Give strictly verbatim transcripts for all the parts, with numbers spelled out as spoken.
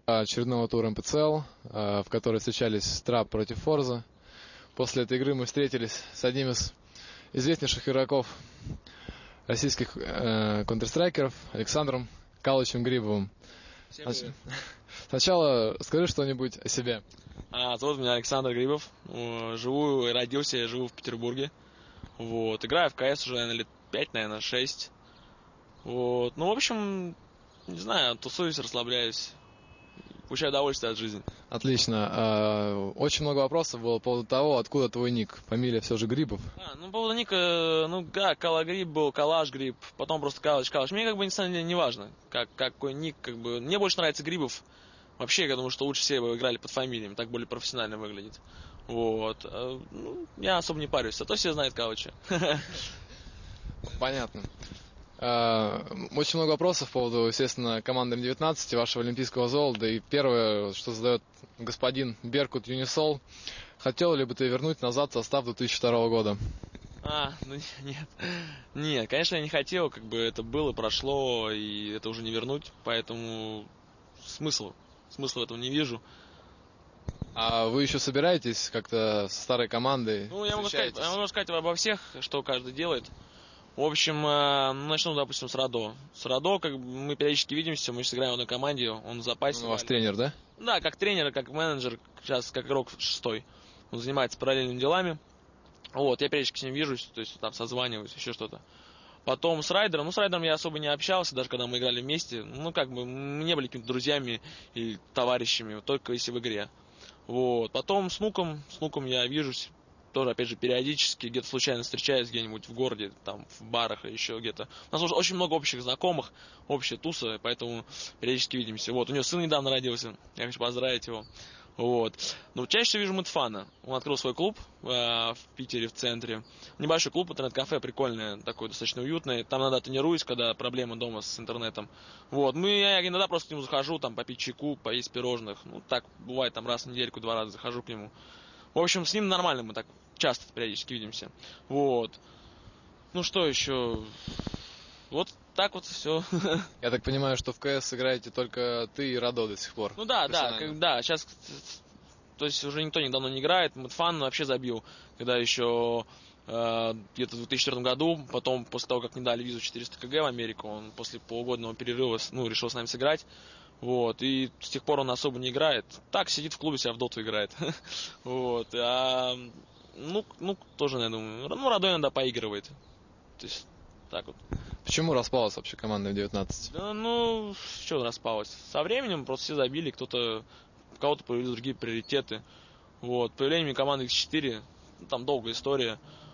очередного тура эм пэ цэ эл, в которой встречались Трап против Форза. После этой игры мы встретились с одним из известнейших игроков российских э, контрстрайкеров Александром Калычем Грибовым. Всем Сначала скажи что-нибудь о себе. А, зовут меня Александр Грибов. Живу и родился, я живу в Петербурге. Вот. Играю в КС уже, наверное, лет пять, наверное, шесть. Вот. Ну, в общем, не знаю, тусуюсь, расслабляюсь. Получаю удовольствие от жизни. Отлично. Очень много вопросов было по поводу того, откуда твой ник. Фамилия все же Грибов. А, ну, по поводу ника, ну, да, Кала Гриб был, Калаш Гриб, потом просто Калыч, Калыч. Мне, как бы, на самом деле, не важно, как, какой ник, как бы. Мне больше нравится Грибов. Вообще, я думаю, что лучше все играли под фамилиями, так более профессионально выглядит. Вот. Ну, я особо не парюсь, а то все знают Калыча. Понятно. Очень много вопросов по поводу, естественно, команды эм девятнадцать, вашего олимпийского золота. И первое, что задает господин Беркут Юнисол: хотел ли бы ты вернуть назад состав две тысячи второго года? А, ну нет. Нет, конечно, я не хотел, как бы это было, прошло, и это уже не вернуть, поэтому смысл, смысла в этом не вижу. А вы еще собираетесь как-то со старой командой? Ну, я могу сказать, я могу сказать обо всех, что каждый делает. В общем, э, начну, допустим, с Радо. С Радо, как бы, мы периодически видимся, мы сейчас играем в одной команде, он в запасе. Он у вас тренер, да? Да, как тренер, как менеджер, сейчас как игрок шестой. Он занимается параллельными делами. Вот, я периодически с ним вижусь, то есть там созваниваюсь, еще что-то. Потом с Райдером, ну, с Райдером я особо не общался, даже когда мы играли вместе. Ну, как бы, мы не были какими-то друзьями или товарищами, только если в игре. Вот, потом с Нуком, с Нуком я вижусь. Тоже, опять же, периодически где-то случайно встречаюсь где-нибудь в городе, там, в барах и еще где-то. У нас уже очень много общих знакомых, общая туса, поэтому периодически видимся. Вот, у него сын недавно родился, я хочу поздравить его. Вот. Но чаще всего вижу Мэтфана. Он открыл свой клуб э, в Питере, в центре. Небольшой клуб, интернет-кафе, прикольное, такое, достаточно уютное. Там иногда тренируюсь, когда проблемы дома с интернетом. Вот. Ну, я иногда просто к нему захожу, там, попить чайку, поесть пирожных. Ну, так, бывает, там, раз в недельку, два раза захожу к нему. В общем, с ним нормально, мы так часто периодически видимся. Вот. Ну что еще? Вот так вот все. Я так понимаю, что в КС играете только ты и Радо до сих пор. Ну да, да, как, да, сейчас, то есть уже никто недавно не играет. Мэтфан вообще забил, когда еще э, где-то в две тысячи четвёртом году, потом после того, как не дали визу четыреста кг в Америку, он после полугодного перерыва, ну, решил с нами сыграть. Вот, и с тех пор он особо не играет. Так, сидит в клубе, себя в доту играет. Вот, а, ну, ну, тоже, я думаю, ну, Радо иногда поигрывает. То есть, так вот. Почему распалась вообще команда эм девятнадцать? Да, ну, что распалась? Со временем просто все забили, кто-то, у кого-то появились другие приоритеты. Вот, появлением команды икс четыре, ну, там долгая история.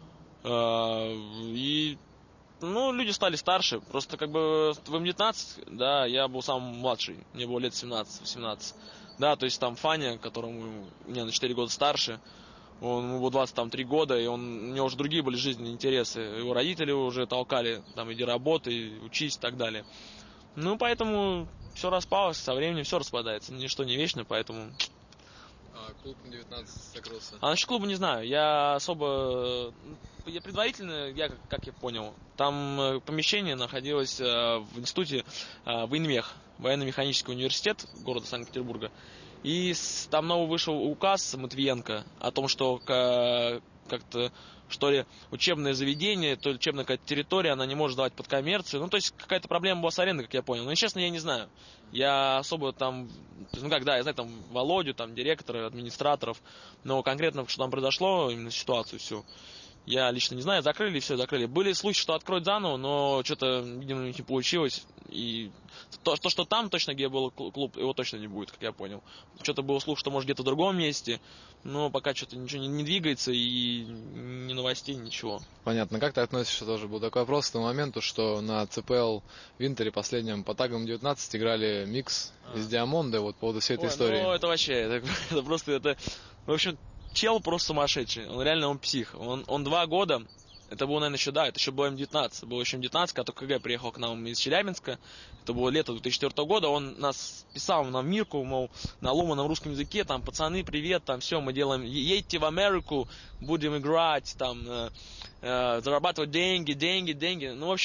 А, и... Ну, люди стали старше. Просто как бы в эм девятнадцать, да, я был самый младший. Мне было лет семнадцать-восемнадцать. Да, то есть там Фаня, которому мне на четыре года старше, он, ему было двадцать три года, и он, у него уже другие были жизненные интересы. Его родители уже толкали, там, иди работай, учись и так далее. Ну, поэтому все распалось, со временем все распадается. Ничто не вечно, поэтому... А клуб эм девятнадцать закрылся? А насчет клуба не знаю. Я особо... Я предварительно, я как, как я понял, там помещение находилось э, в институте э, ВОИНМЕХ, военно-механический университет города Санкт-Петербурга. И с, там новый вышел указ Матвиенко о том, что к, как-то, что ли, учебное заведение, то ли учебная какая-то территория, она не может давать под коммерцию. Ну, то есть какая-то проблема была с арендой, как я понял. Но, честно, я не знаю. Я особо там, ну как, да, я знаю там Володю, там директора, администраторов, но конкретно, что там произошло, именно ситуацию всю, я лично не знаю, закрыли, все, закрыли. Были слухи, что откроют заново, но что-то, видимо, не получилось. И то, то, что там точно, где был клуб, его точно не будет, как я понял. Что-то было слух, что может где-то в другом месте, но пока что-то ничего не, не двигается, и ни новостей, ничего. Понятно. Как ты относишься, тоже был такой вопрос к тому моменту, что на цэ пэ эл Винтере последнем по тагам девятнадцать играли микс а. из Диамонда, вот по поводу всей этой Ой, истории. Ну, это вообще, это, это просто, это, в общем... Чел просто сумасшедший, он реально, он псих. Он, он два года, это было, наверное, еще, да, это еще было эм девятнадцать, было еще эм девятнадцать, когда КГ приехал к нам из Челябинска, это было лето две тысячи четвёртого года, он нас писал нам Мирку, мол, на ломаном русском языке, там, пацаны, привет, там, все, мы делаем, едьте в Америку, будем играть, там, э, э, зарабатывать деньги, деньги, деньги. Ну, в общем,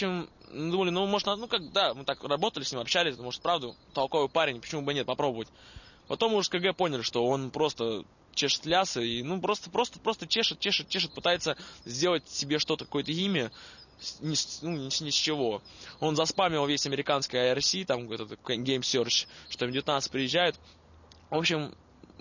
думали, ну, может, ну, как, да, мы так работали с ним, общались, может, правда, толковый парень, почему бы нет, попробовать. Потом мы уже с КГ поняли, что он просто чешет лясы, и, ну, просто, просто, просто чешет, чешет, чешет, пытается сделать себе что-то, какое-то имя, ни, ну, ни, ни с чего. Он заспамил весь американский ай ар си, там, этот Game Search, что эм девятнадцать приезжает. В общем,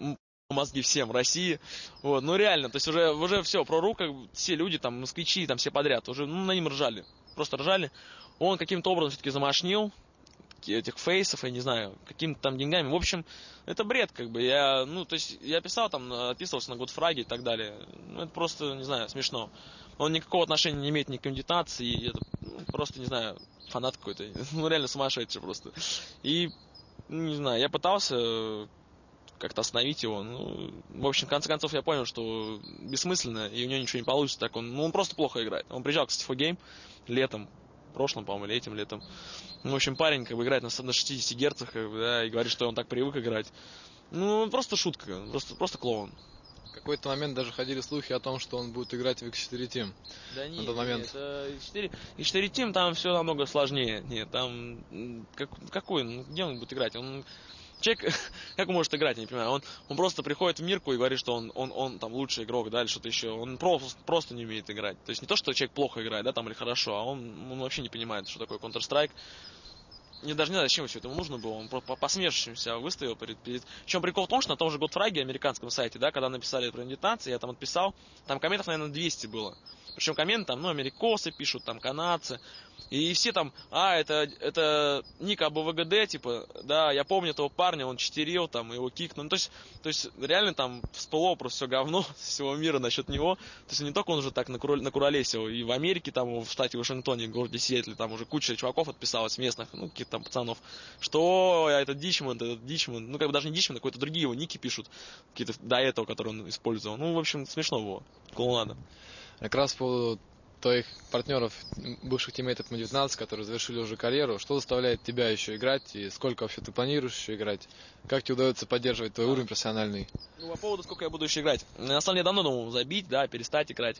мозги всем в России. Вот, ну, реально, то есть уже, уже все, про ру, как все люди, там, москвичи, там, все подряд, уже, ну, на ним ржали. Просто ржали. Он каким-то образом все-таки замашнил этих фейсов, я не знаю, какими-то там деньгами. В общем, это бред, как бы. Я, ну, то есть, я писал там, отписывался на Годфраге и так далее. Ну, это просто, не знаю, смешно. Он никакого отношения не имеет ни к медитации, и это, ну, просто, не знаю, фанат какой-то. Ну, реально сумасшедший просто. И, не знаю, я пытался как-то остановить его. Ну, в общем, в конце концов, я понял, что бессмысленно, и у него ничего не получится. Так он, ну, он просто плохо играет. Он приезжал, кстати, в Game летом, прошлым, по-моему, или этим летом. Ну, в общем, парень как бы играет на, на шестидесяти герцах, как бы, да, и говорит, что он так привык играть. Ну, просто шутка, просто, просто клоун. В какой-то момент даже ходили слухи о том, что он будет играть в икс четыре Team. Да нет, на тот момент. нет, икс четыре, икс четыре Team там все намного сложнее. Нет, там, как, какой, ну, где он будет играть? Он... Человек, как он может играть, я не понимаю. Он, он просто приходит в Мирку и говорит, что он, он, он там лучший игрок, да, или что-то еще. Он просто, просто не умеет играть. То есть не то, что человек плохо играет, да, там, или хорошо, а он, он вообще не понимает, что такое Counter-Strike. Мне даже не знаю, зачем все это ему нужно было. Он просто посмешивающимся выставил перед, перед... Причем прикол в том, что на том же Godfrage, американском сайте, да, когда написали про медитации, я там отписал, там комментов, наверное, двести было. Причем комменты там, ну, америкосы пишут, там, канадцы. И все там, а, это, это ник АБВГД, типа, да, я помню этого парня, он читерил, там, его кикнул. Ну, то есть, то есть, реально там всплыло просто все говно всего мира насчет него. То есть, не только он уже так накурол- накуролесил, и в Америке, там, в штате Вашингтоне, в городе Сиэтле, там уже куча чуваков отписалась местных, ну, каких-то там пацанов, что это Дичман, это Дичман, ну, как бы даже не Дичман, а какой-то другие его ники пишут, какие-то до этого, которые он использовал. Ну, в общем, смешно было, клоунада. Как раз по поводу твоих партнеров, бывших тиммейтов эм девятнадцать, которые завершили уже карьеру, что заставляет тебя еще играть и сколько вообще ты планируешь еще играть? Как тебе удается поддерживать твой уровень профессиональный? Ну, по поводу, сколько я буду еще играть. На самом деле, давно думал забить, да, перестать играть.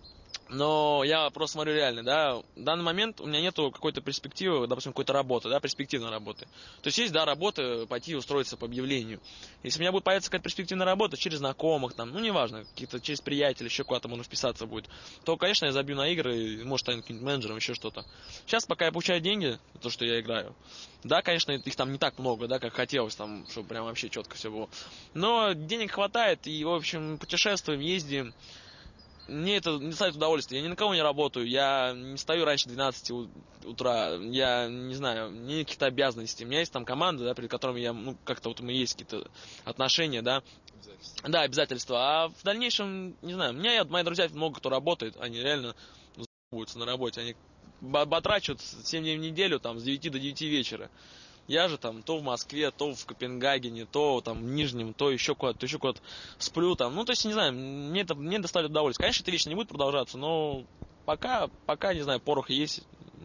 Но я просто смотрю реально, да, в данный момент у меня нету какой-то перспективы, допустим, какой-то работы, да, перспективной работы. То есть есть, да, работа, пойти устроиться по объявлению. Если у меня будет появиться какая-то перспективная работа через знакомых, там, ну, неважно, какие-то через приятелей, еще куда-то можно вписаться будет, то, конечно, я забью на игры, может, стану каким-нибудь менеджером, еще что-то. Сейчас, пока я получаю деньги, то, что я играю, да, конечно, их там не так много, да, как хотелось, там, чтобы прям вообще четко все было. Но денег хватает, и, в общем, путешествуем, ездим. Мне это не доставит удовольствия. Я ни на кого не работаю, я не стою раньше двенадцати утра, я не знаю, мне каких-то обязанностей. У меня есть там команда, да, перед которыми я, ну, как-то вот у меня есть какие-то отношения, да. Обязательства. Да, обязательства. А в дальнейшем, не знаю, у меня, мои друзья много кто работает, они реально за***ются на работе, они батрачат семь дней в неделю, там, с девяти до девяти вечера. Я же там то в Москве, то в Копенгагене, то там в Нижнем, то еще куда-то, то еще куда-то сплю там. Ну, то есть, не знаю, мне это мне доставляет удовольствие. Конечно, это вечно не будет продолжаться, но пока, пока, не знаю, порох есть.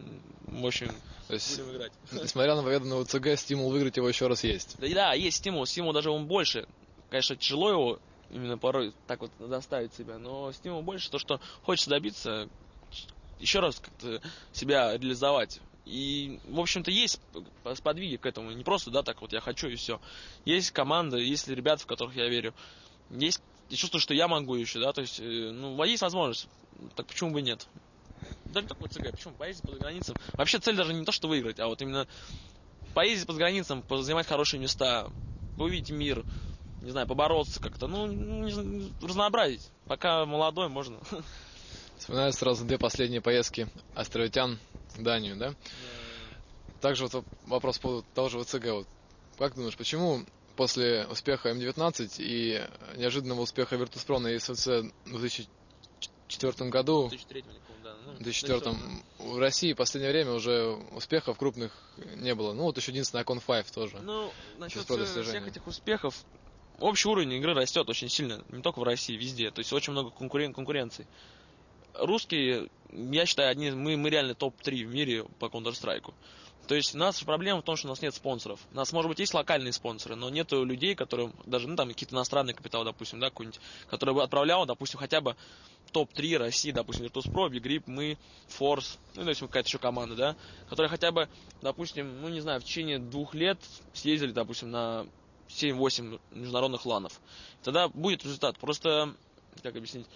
В общем, то есть, будем играть. Несмотря на победу на УЦГ, стимул выиграть его еще раз есть. Да, да, есть стимул, стимул даже он больше. Конечно, тяжело его именно порой так вот заставить себя, но стимул больше, то, что хочется добиться, еще раз как-то себя реализовать. И, в общем-то, есть сподвиги к этому. Не просто, да, так вот я хочу и все. Есть команда, есть ребята, в которых я верю. Есть, я чувствую, что я могу еще, да, то есть, ну, есть возможность. Так почему бы нет? Даже такой ЦГ, почему? Поездить по границам. Вообще цель даже не то, что выиграть, а вот именно поездить по границам, занимать хорошие места, увидеть мир, не знаю, побороться как-то, ну, не, разнообразить. Пока молодой, можно. Вспоминаю сразу две последние поездки островитян в Данию, да? Yeah. Также вот вопрос по поводу того же ВЦГ. Вот, как думаешь, почему после успеха эм девятнадцать и неожиданного успеха Virtus.pro на и эс си в две тысячи четвёртом году, в две тысячи третьем, да, ну, в две тысячи четвёртом в России в последнее время уже успехов крупных не было? Ну вот еще единственное Акон пять тоже. Ну, насчет всех этих успехов, общий уровень игры растет очень сильно, не только в России, везде. То есть очень много конкурен- конкуренции. Русские, я считаю, одни, мы, мы реально топ три в мире по Counter-Strike. То есть у нас проблема в том, что у нас нет спонсоров. У нас, может быть, есть локальные спонсоры, но нет людей, которые, даже, ну, там, какие-то иностранные капиталы, допустим, да, какой-нибудь, который бы отправлял, допустим, хотя бы топ три России, допустим, Virtus.pro, Big Grip, мы, Force, ну, то есть какая-то еще команда, да, которая хотя бы, допустим, ну, не знаю, в течение двух лет съездили, допустим, на семь-восемь международных ланов. Тогда будет результат. Просто, как объяснить,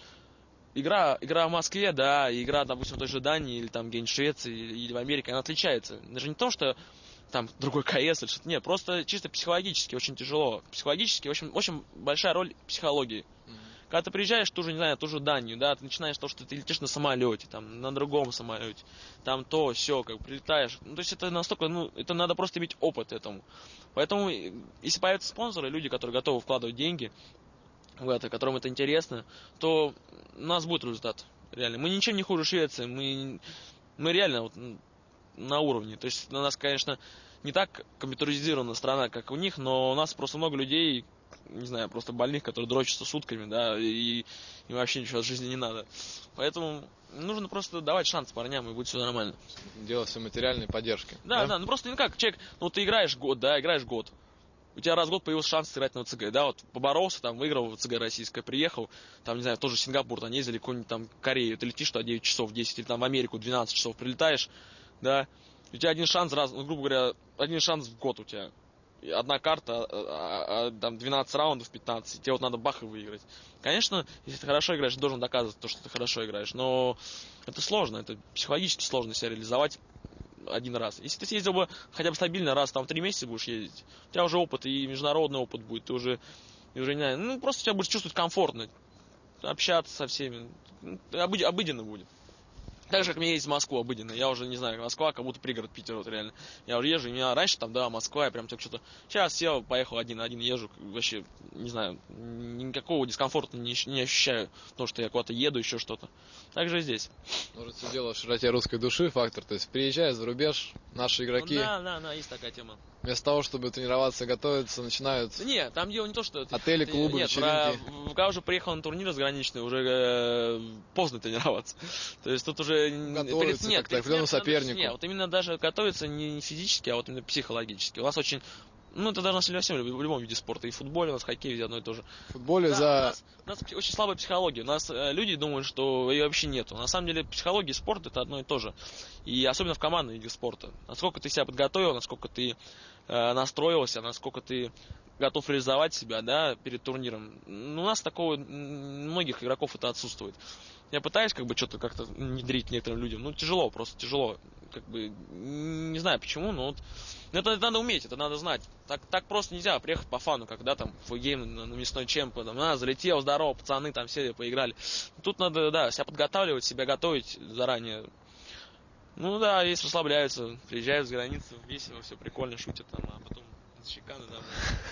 Игра, игра в Москве, да, и игра, допустим, в той же Дании, или там где-нибудь в Швеции, или в Америке, она отличается. Даже не то, что там другой КС или что-то, нет, просто чисто психологически очень тяжело. Психологически очень, очень большая роль психологии. Mm-hmm. Когда ты приезжаешь в ту же, не знаю, ту же Данию, да, ты начинаешь то, что ты летишь на самолете, там, на другом самолете, там то, все, как прилетаешь. Ну, то есть это настолько, ну, это надо просто иметь опыт этому. Поэтому, если появятся спонсоры, люди, которые готовы вкладывать деньги в это, которым это интересно, то у нас будет результат. Реально. Мы ничем не хуже Швеции. Мы, мы реально вот на уровне. То есть у нас, конечно, не так компьютеризирована страна, как у них, но у нас просто много людей, не знаю, просто больных, которые дрочатся сутками, да, и им вообще ничего от жизни не надо. Поэтому нужно просто давать шанс парням, и будет все нормально. Дело все материальной поддержки. Да, да, да, ну просто не как, человек, ну ты играешь год, да, играешь год. У тебя раз в год появился шанс сыграть на ВЦГ, да, вот поборолся, там, выиграл в ВЦГ российское, приехал, там, не знаю, тоже в Сингапур, там, ездили, какую-нибудь там Корею, ты летишь туда девять часов, десять, или там в Америку двенадцать часов прилетаешь, да, у тебя один шанс, раз, ну, грубо говоря, один шанс в год у тебя, одна карта, а, а, там, двенадцать раундов, пятнадцать, тебе вот надо бах и выиграть. Конечно, если ты хорошо играешь, ты должен доказывать то, что ты хорошо играешь, но это сложно, это психологически сложно себя реализовать один раз. Если ты съездил бы хотя бы стабильно раз, там, три месяца будешь ездить, у тебя уже опыт, и международный опыт будет, ты уже, и уже не знаю, ну, просто тебя будешь чувствовать комфортно, общаться со всеми, обыд, обыденно будет. Так же, как мне ездить в Москву обыденно. Я уже не знаю, Москва, как будто пригород Питера, вот реально. Я уже езжу, у меня раньше там, да, Москва, я прям так что-то... Сейчас сел, поехал один на один, езжу, вообще, не знаю, никакого дискомфорта не, не ощущаю, потому что я куда-то еду, еще что-то. Так же и здесь. Может, все дело в широте русской души, фактор, то есть приезжая за рубеж, наши игроки... Ну, да, да, да, есть такая тема. Вместо того, чтобы тренироваться, готовиться, начинают... Да нет, там дело не то, что... Отели, ты, клубы, нет, вечеринки. Про... Когда уже приехал на турнир разграниченный, уже э, поздно тренироваться. То есть тут уже... Готовиться перед... нет, к определенному сопернику. Нет, вот именно даже готовиться не физически, а вот именно психологически. У нас очень... Ну, это даже на всем, в любом виде спорта. И в футболе, у нас в хоккее везде одно и то же. В футболе да, за... У нас, у нас очень слабая психология. У нас э, люди думают, что ее вообще нету. На самом деле психология и спорт это одно и то же. И особенно в командном виде спорта. Насколько ты себя подготовил, насколько ты э, настроился, насколько ты готов реализовать себя, да, перед турниром. У нас такого, у многих игроков это отсутствует. Я пытаюсь как бы что-то как-то внедрить некоторым людям. Ну, тяжело, просто тяжело. Как бы, не знаю почему, но вот это, это надо уметь, это надо знать. Так, так просто нельзя приехать по фану, когда там в гейм на, на мясной чемпион, там, а, залетел, здорово, пацаны, там все поиграли. Тут надо, да, себя подготавливать, себя готовить заранее. Ну да, есть расслабляются, приезжают с границы, весело, все прикольно, шутят там, а потом чеканы, да.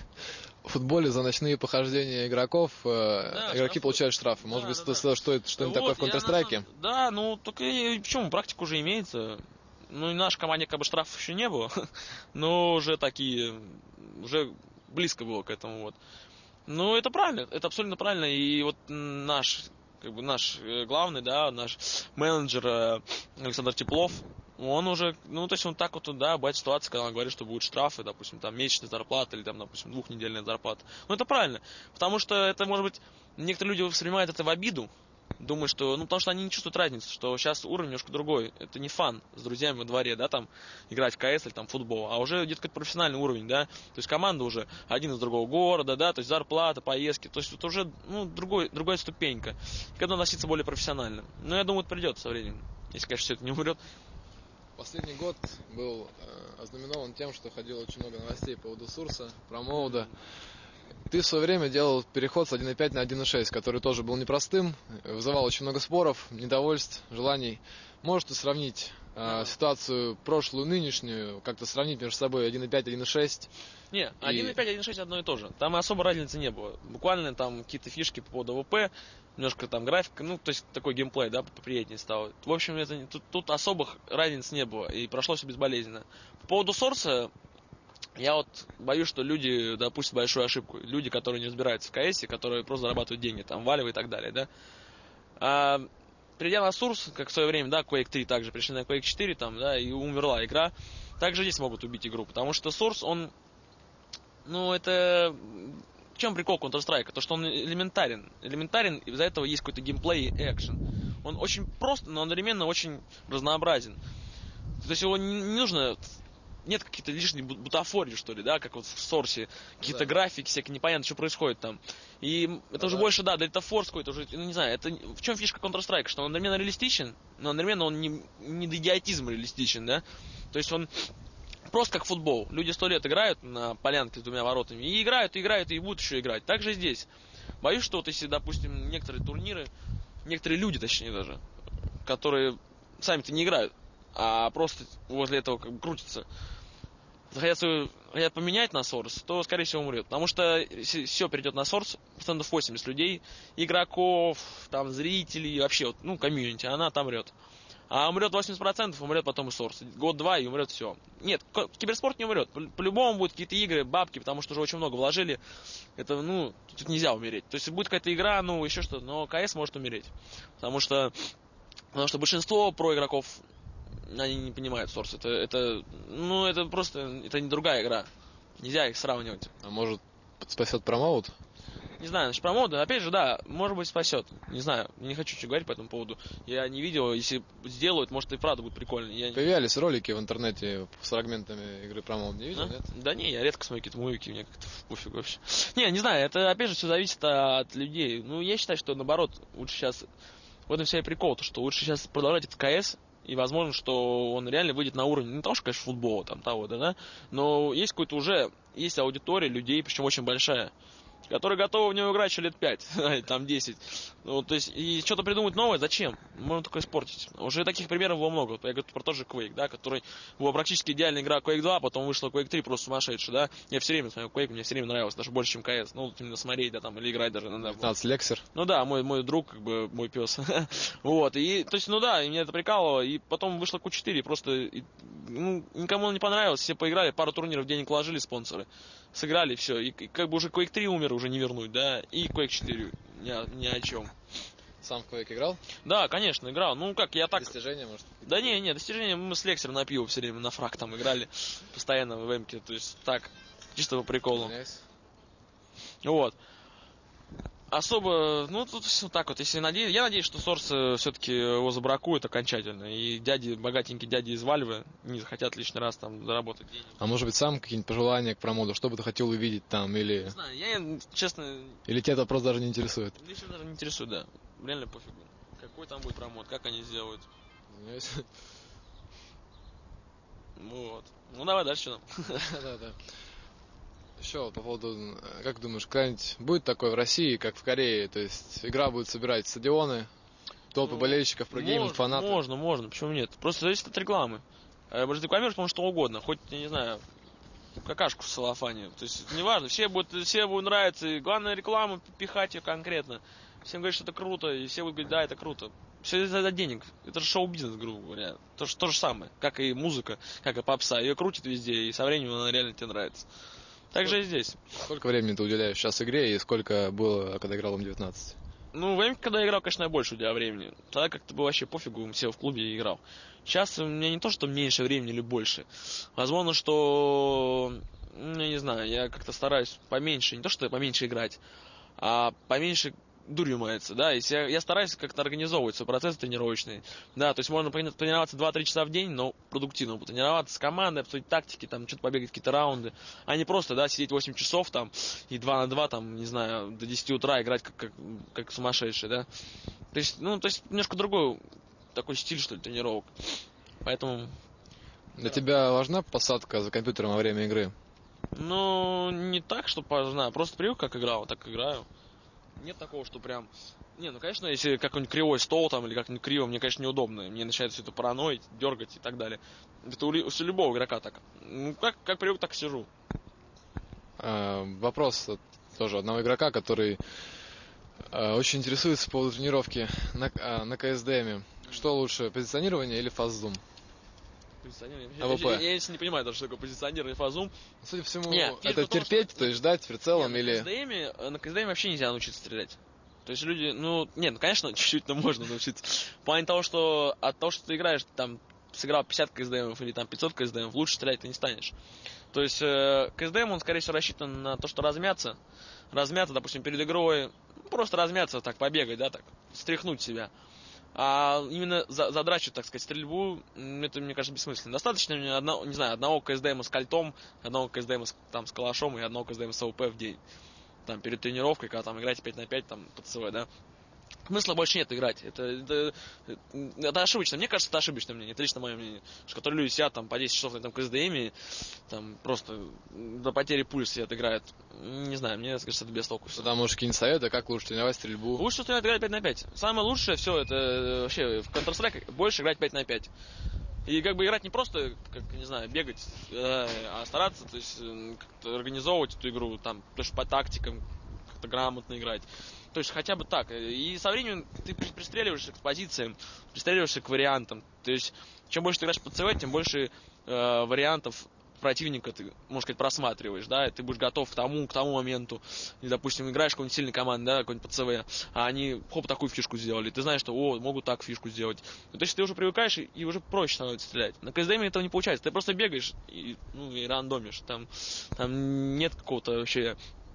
В футболе за ночные похождения игроков э, да, игроки штрафы. получают штрафы. Может да, быть, да, что, да. что это что-нибудь вот, такое в Counter-Strike? Да, ну, только и, почему, практика уже имеется. Ну, и в нашей команде как бы штрафов еще не было, но уже такие, уже близко было к этому, вот. Ну, это правильно, это абсолютно правильно, и вот наш, как бы наш главный, да, наш менеджер Александр Теплов, он уже, ну, то есть он так вот, да, бывает ситуация, когда он говорит, что будут штрафы, допустим, там, месячная зарплата или, там, допустим, двухнедельная зарплата. Ну, это правильно, потому что это, может быть, некоторые люди воспринимают это в обиду, думают, что, ну, потому что они не чувствуют разницы, что сейчас уровень немножко другой. Это не фан с друзьями во дворе, да, там, играть в КС или там футбол, а уже идет какой-то профессиональный уровень, да, то есть команда уже один из другого города, да, то есть зарплата, поездки, то есть это уже, ну, другой, другая ступенька, когда относиться более профессионально. Но я думаю, это придет со временем, если, конечно, все это не умрет. Последний год был э, ознаменован тем, что ходило очень много новостей по поводу Сурса, про Моуда. Ты в свое время делал переход с один и пять на один и шесть, который тоже был непростым, вызывал очень много споров, недовольств, желаний. Можешь ты сравнить э, ситуацию прошлую, нынешнюю, как-то сравнить между собой один и пять, один и шесть? Не, один и пять, один и шесть одно и то же. Там особо разницы не было. Буквально там какие-то фишки по поводу АВП, немножко там графика, ну, то есть такой геймплей, да, поприятнее стало. В общем, это, тут, тут особых разниц не было, и прошло все безболезненно. По поводу Сорса, я вот боюсь, что люди допустят большую ошибку. Люди, которые не разбираются в КС, которые просто зарабатывают деньги, там, валивы и так далее, да. А, придя на Сурс, как в свое время, да, Quake три также, пришли на Quake четыре, там, да, и умерла игра. также здесь могут убить игру, потому что Source, он, ну, это... В чем прикол Counter-Strike? То, что он элементарен. Элементарен, и из-за этого есть какой-то геймплей и экшен. Он очень прост, но одновременно очень разнообразен. То есть его не, не нужно... Нет каких-то лишних бутафорий, что ли, да, как вот в Source. Какие-то да. графики всякие, непонятно, что происходит там. И это да, уже да. больше, да, Delta Force какой-то уже, ну, не знаю, это... В чем фишка Counter-Strike? Что он одновременно реалистичен, но одновременно он не, не до идиотизма реалистичен, да. То есть он просто как футбол. Люди сто лет играют на полянке с двумя воротами. И играют, и играют, и будут еще играть. Так же и здесь. Боюсь, что вот если, допустим, некоторые турниры, некоторые люди, точнее даже, которые сами-то не играют, а просто возле этого как бы крутятся, захотят, свою, хотят поменять на Source, то, скорее всего, умрет. Потому что если все перейдет на Source, процентов восемьдесят людей, игроков, там, зрителей, вообще, вот, ну, комьюнити, она там умрет. А умрет восемьдесят процентов, умрет потом и Source. Год-два, и умрет все. Нет, киберспорт не умрет. По-любому будут какие-то игры, бабки, потому что уже очень много вложили. Это, ну, тут нельзя умереть. То есть будет какая-то игра, ну, еще что-то, но КС может умереть. Потому что, потому что большинство проигроков, они не понимают Source. Это, это, ну, это просто, это не другая игра. Нельзя их сравнивать. А может, спасет промоут? Не знаю, значит, промоут, опять же, да, может быть, спасет. Не знаю, не хочу что говорить по этому поводу. Я не видел, если сделают, может, и правда будет прикольно. Я... Появлялись ролики в интернете с фрагментами игры промоут, не видел, а? Нет? Да не, я редко смотрю какие-то мувики, мне как-то пофиг вообще. Не, не знаю, это, опять же, все зависит от людей. Ну, я считаю, что, наоборот, лучше сейчас... В этом вся и прикол, то, что лучше сейчас продолжать этот КС, и возможно, что он реально выйдет на уровень, не того, что, конечно, футбола, там, того, да, да, но есть какой-то уже, есть аудитория людей, причем очень большая, которые готовы в него играть еще лет пять, там десять. Ну, то есть, и что-то придумать новое, зачем? Можно только испортить. Уже таких примеров было много. Я говорю про тот же Quake, да, который была практически идеальная игра Quake два, потом вышла Quake три, просто сумасшедший, да. Я все время смотрел Quake, мне все время нравилось, даже больше, чем КС. Ну, именно смотреть, да, там, или играть даже. Да, пятнадцать лексер. Ну да, мой, мой друг, как бы, мой пес. Вот, и, то есть, ну да, и меня это прикалывало, и потом вышла Q четыре, просто, и, ну, никому не понравилось, все поиграли, пару турниров денег вложили спонсоры, сыграли, все, и, и как бы уже Quake три умер, уже не вернуть, да, и Quake четыре ни о, ни о чем. Сам в Quake играл? Да, конечно, играл. Ну, как, я так... Достижения, может? Да не, не, достижения, мы с Лексером на пиво все время, на фраг там играли, постоянно в эмке, то есть так, чисто по приколу. Nice. Вот. Особо, ну, тут все так вот, если надеюсь, я надеюсь, что Source все-таки его забракует окончательно, и дяди, богатенькие дяди из Valve не захотят лишний раз там заработать денег. А может быть, сам какие-нибудь пожелания к промоду, что бы ты хотел увидеть там, или... Не знаю, я, честно... Или тебя это просто даже не интересует? Лично даже не интересует, да. Реально пофигу. Какой там будет промод, как они сделают. Yes. Вот. Ну, давай дальше нам. Да-да. Еще по поводу, как думаешь, когда-нибудь будет такое в России, как в Корее? То есть игра будет собирать стадионы, толпы ну, болельщиков, прогеймить фанатов? Можно, можно, почему нет? Просто зависит от рекламы. Может рекламировать, по-моему, что угодно. Хоть, я не знаю, какашку в целлофане. То есть, неважно, все будут, все будут нравиться. И главное, рекламу пихать ее конкретно. Всем говорить, что это круто, и все будут говорить, да, это круто. Все из-за денег. Это же шоу-бизнес, грубо говоря. То, то же самое, как и музыка, как и попса. Ее крутят везде, и со временем она реально тебе нравится. Так же и здесь. Сколько времени ты уделяешь сейчас игре, и сколько было, когда играл в эм девятнадцать? Ну, время, когда я играл, конечно, я больше уделял времени. Тогда как-то было вообще пофигу, сел в клубе и играл. Сейчас у меня не то, что меньше времени или больше. Возможно, что... Ну, я не знаю, я как-то стараюсь поменьше, не то, что поменьше играть, а поменьше дурью мается, да, если я, я стараюсь как-то организовывать свой процесс тренировочный, да, то есть можно тренироваться два-три часа в день, но продуктивно потренироваться с командой, обсудить тактики, там, что-то побегать, какие-то раунды, а не просто, да, сидеть восемь часов там и два на два, там, не знаю, до десяти утра играть как, как, как сумасшедший, да, то есть, ну, то есть немножко другой такой стиль, что ли, тренировок, поэтому... Для да. тебя важна посадка за компьютером во время игры? Ну, не так, что важна, просто привык, как играл, так играю. Нет такого, что прям... Не, ну, конечно, если какой-нибудь кривой стол там или как-нибудь криво, мне, конечно, неудобно. Мне начинает все это параноить, дергать и так далее. Это у, у любого игрока так. Ну, как, как привык, так сижу. А, вопрос тоже одного игрока, который а, очень интересуется по поводу тренировки на, а, на КСДМе. Что лучше, позиционирование или фаззум? Позиционирование. Я, я, я, я не понимаю даже, что такое позиционирование и фаззум. Судя по всему, Нет, это терпеть, том, то есть ждать прицелом нет, или... На КСДМе, на КСДМе вообще нельзя научиться стрелять. То есть люди, ну, нет, ну, конечно, чуть-чуть, но можно научиться. В плане того, что от того, что ты играешь там сыграл пятьдесят КСДМов или там пятьсот КСДМов, лучше стрелять ты не станешь. То есть э, КСДМ, он, скорее всего, рассчитан на то, что размяться. Размяться, допустим, перед игрой, просто размяться, так, побегать, да, так, стряхнуть себя. А именно за, задрачивать, так сказать, стрельбу, это, мне кажется, бессмысленно. Достаточно мне одного, не знаю, одного КСДМа с кольтом, одного КСДМа с, там, с калашом и одного КСДМа с АВП в день. Там, перед тренировкой, когда там играете пять на пять, там, по ЦВ, да. Смысла больше нет играть. Это, это, это ошибочно. Мне кажется, это ошибочное мнение. Это лично мое мнение. Что которые люди сидят там по десять часов на этом КСДМе, там просто до потери пульса сидят, играют. Не знаю, мне кажется, это без толку. Тогда можешь какие-нибудь советы, как лучше тренировать стрельбу? Лучше тренировать играть пять на пять. Самое лучшее все, это вообще в Counter-Strike больше играть пять на пять. И как бы играть не просто, как, не знаю, бегать, а стараться, то есть как-то организовывать эту игру, там, тоже по тактикам, как-то грамотно играть. То есть хотя бы так. И со временем ты пристреливаешься к позициям, пристреливаешься к вариантам. То есть чем больше ты играешь по ЦВ, тем больше э, вариантов противника ты, можно сказать, просматриваешь, да, и ты будешь готов к тому, к тому моменту. И, допустим, играешь какой-нибудь сильной команды, да, какой-нибудь по ЦВ, а они, хоп, такую фишку сделали. Ты знаешь, что, о, могут так фишку сделать. То есть ты уже привыкаешь, и, и уже проще становится стрелять. На КСДМ этого не получается. Ты просто бегаешь и, ну, и рандомишь. Там, там нет какого-то вообще...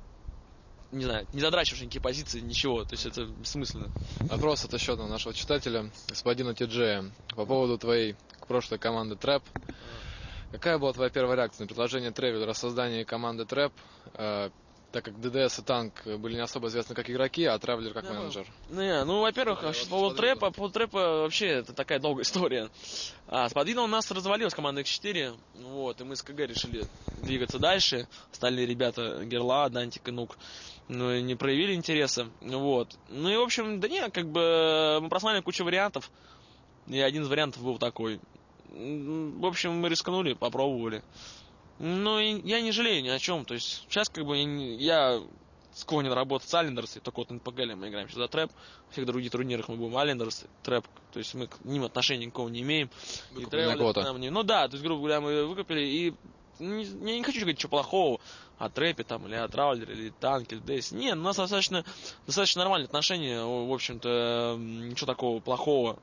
не знаю, не задрачиваешь никакие позиции, ничего, то есть это бессмысленно. Вопрос от еще одного нашего читателя, господина Ти-Джея, по поводу твоей прошлой команды Трэп. Какая была твоя первая реакция на предложение Тревелера о создании команды Трэп, э, так как ДДС и Танк были не особо известны как игроки, а Тревелер как да, менеджер? Ну, не, ну во-первых, да, по поводу Трэпа, по поводу Трэпа вообще это такая долгая история. А, с Подвином у нас развалилась команда икс четыре, вот, и мы с КГ решили двигаться дальше. Остальные ребята, Герла, Дантик и Нук, ну, не проявили интереса, вот. Ну и, в общем, да не, как бы мы просмотрели кучу вариантов, и один из вариантов был такой. В общем, мы рискнули, попробовали. Ну, и я не жалею ни о чем, то есть сейчас как бы я склонен работать с Алендерс, только вот на ПГЛ мы играем сейчас за Трэп, в всех других турнирах мы будем Алендерс, Трэп, то есть мы к ним отношения никакого не имеем. И Тревелер нам не... Ну да, то есть, грубо говоря, мы выкупили, и не, я не хочу говорить ничего плохого о Трэпе там, или о Траулере, или Танке, или Дэйсе. Нет, у нас достаточно, достаточно нормальные отношения, в общем-то, ничего такого плохого.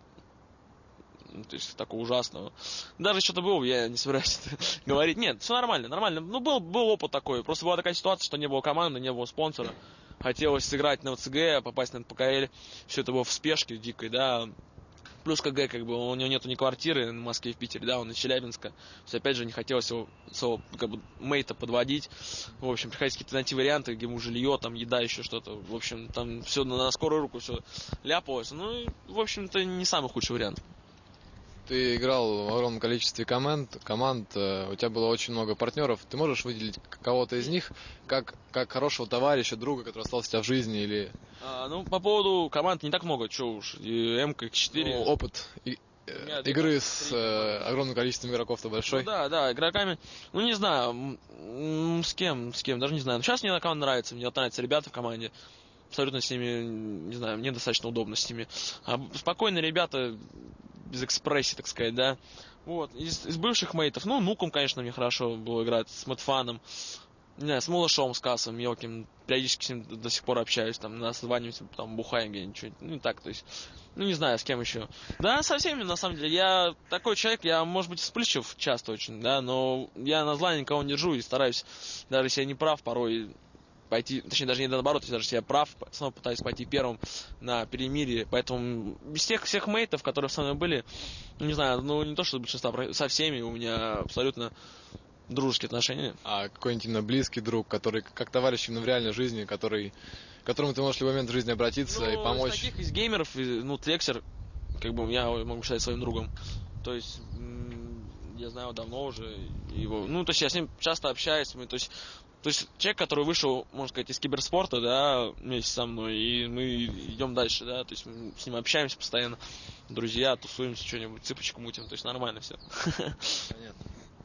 То есть такого ужасного. Даже что-то было, я не собираюсь это говорить. Нет, все нормально, нормально. Ну, был, был опыт такой. Просто была такая ситуация, что не было команды, не было спонсора. Хотелось сыграть на ВЦГ, попасть на ПКЛ. Все это было в спешке дикой, да. Плюс КГ, как бы, у него нету ни квартиры в Москве, в Питере, да, он из Челябинска. То есть, опять же, не хотелось его, своего, как бы, мейта подводить. В общем, приходилось какие-то найти варианты, где ему жилье, там, еда, еще что-то. В общем, там все на скорую руку все ляпалось. Ну, и, в общем-то, не самый худший вариант. Ты играл в огромном количестве команд, команд, у тебя было очень много партнеров. Ты можешь выделить кого-то из них как, как хорошего товарища, друга, который остался у тебя в жизни? Или... А, ну, по поводу команд не так много, что уж, и М-ка, икс четыре. Ну, опыт и, э, игры с э, огромным количеством игроков-то большой. Ну, да, да, игроками, ну, не знаю, с кем, с кем, даже не знаю. Сейчас мне на команда нравится, мне нравятся ребята в команде. Абсолютно с ними, не знаю, мне достаточно удобно с ними. А спокойные ребята, без экспрессии, так сказать, да. Вот, из, из бывших мейтов, ну, Нуком, конечно, мне хорошо было играть, с Мэтфаном, не знаю, с Малышом, с Кассом мелким, периодически с ним до сих пор общаюсь, там, названиваемся, там, бухаем где-нибудь, ну, и так, то есть, ну, не знаю, с кем еще. Да, со всеми, на самом деле, я такой человек, я, может быть, вспыльчив часто очень, да, но я на зла никого не держу и стараюсь, даже если я не прав, порой пойти, точнее, даже не наоборот, даже если я прав, снова пытаюсь пойти первым на перемирие, поэтому без тех всех мейтов, которые со мной были, ну, не знаю, ну, не то, что большинство, со всеми у меня абсолютно дружеские отношения. А какой-нибудь именно близкий друг, который как товарищ именно в реальной жизни, который, к которому ты можешь в любой момент в жизни обратиться, ну, и помочь? Из таких, из геймеров, ну, Тлексер, как бы, я могу считать своим другом, то есть, я знаю давно уже его, ну, то есть, я с ним часто общаюсь, мы, то есть, То есть человек, который вышел, можно сказать, из киберспорта, да, вместе со мной, и мы идем дальше, да, то есть мы с ним общаемся постоянно, друзья, тусуемся, что-нибудь, цыпочку мутим, то есть нормально все. Понятно.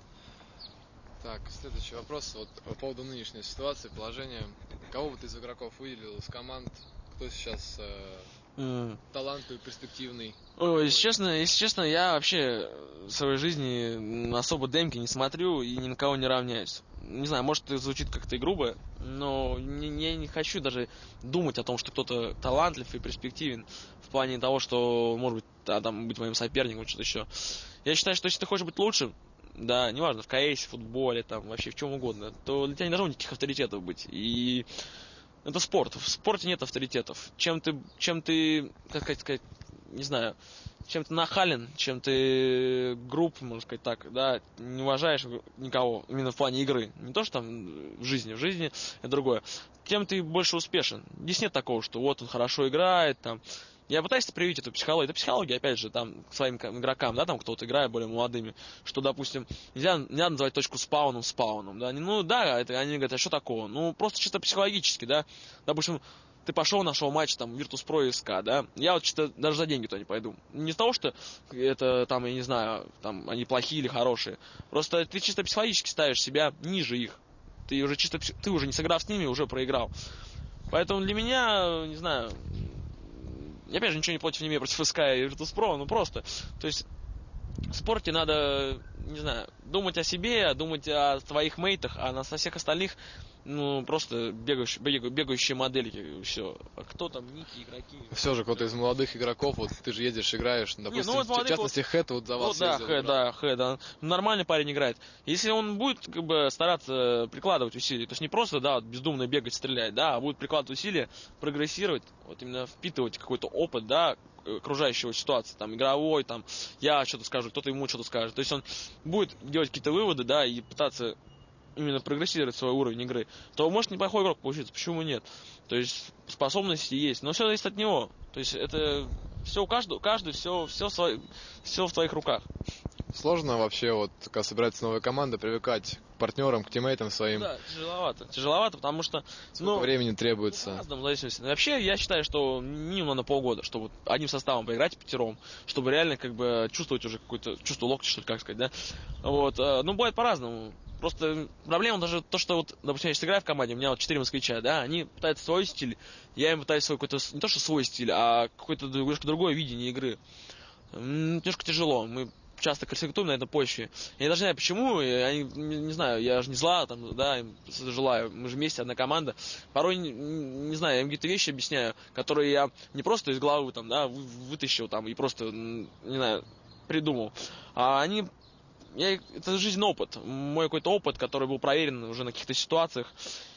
Так, следующий вопрос, вот по поводу нынешней ситуации, положения. Кого бы ты из игроков выделил из команд, кто сейчас э, mm. талантливый, перспективный? Ой, если честно, если честно, я вообще в своей жизни особо демки не смотрю и ни на кого не равняюсь. не знаю, может, это звучит как-то и грубо, но не, не, не хочу даже думать о том, что кто-то талантлив и перспективен в плане того, что, может быть, да, там, быть моим соперником, что-то еще. Я считаю, что если ты хочешь быть лучшим, да, неважно, в КС, в футболе, там, вообще в чем угодно, то для тебя не должно никаких авторитетов быть. И это спорт. В спорте нет авторитетов. Чем ты, чем ты, как сказать, не знаю, чем ты нахален, чем ты груб, можно сказать так, да, не уважаешь никого, именно в плане игры. Не то, что там в жизни, в жизни это другое. Тем ты больше успешен. Здесь нет такого, что вот он хорошо играет, там. Я пытаюсь привить эту психологию. Это психология, опять же, там, к своим игрокам, да, там, кто-то играет более молодыми, что, допустим, нельзя, нельзя называть точку спауном спауном, да. Ну, да, это, они говорят, а что такого? Ну, просто чисто психологически, да. Допустим, ты пошел, нашел матч, там, Virtus.pro и СК, да, я вот чисто даже за деньги туда не пойду. Не из того, что это, там, я не знаю, там, они плохие или хорошие. Просто ты чисто психологически ставишь себя ниже их. Ты уже чисто, ты уже не сыграв с ними, уже проиграл. Поэтому для меня, не знаю, я, опять же, ничего не против не имею против СК и Virtus.pro, ну просто, то есть, в спорте надо, не знаю, думать о себе, думать о своих мейтах, а на со всех остальных, ну, просто бегающие, бегающие модельки, все. А кто там, ники, игроки? Все же, кто-то из молодых игроков, вот ты же едешь, играешь, допустим, не, ну, вот молодых, в частности, вот, Хэт вот за вас вот, да, ездил. Хэт, да, Хэт, да. Нормальный парень играет. Если он будет, как бы, стараться прикладывать усилия, то есть не просто, да, вот, бездумно бегать, стрелять, да, а будет прикладывать усилия, прогрессировать, вот именно впитывать какой-то опыт, да, окружающего ситуации, там, игровой, там, я что-то скажу, кто-то ему что-то скажет. То есть он будет делать какие-то выводы, да, и пытаться именно прогрессировать свой уровень игры, то может неплохой игрок получиться, почему нет? То есть способности есть, но все зависит от него. То есть это все у каждого, каждый, все, все, свой, все в твоих руках. Сложно вообще, вот, когда собирается новая команда, привыкать к партнерам, к тиммейтам своим? Да, тяжеловато. Тяжеловато, потому что... Сколько ну, времени требуется? Ну, по-разному, в зависимости. Вообще, я считаю, что минимум на полгода, чтобы одним составом поиграть, пятером, чтобы реально, как бы, чувствовать уже какое-то чувство локтя, что ли, как сказать, да? Вот. Ну, бывает по-разному. Просто проблема даже то, что вот, допустим, я сейчас играю в команде, у меня вот четыре москвича, да, они пытаются свой стиль, я им пытаюсь свой какой-то, не то что свой стиль, а какое-то немножко другое видение игры. Немножко тяжело, мы часто конфликтуем на этой почве. Я даже не знаю почему, я не, не знаю, я же не зла, там, да, им желаю, мы же вместе одна команда. Порой, не, не знаю, я им какие-то вещи объясняю, которые я не просто из головы, там, да, вытащил, там, и просто, не знаю, придумал, а они... Я, это жизненный опыт, мой какой-то опыт, который был проверен уже на каких-то ситуациях,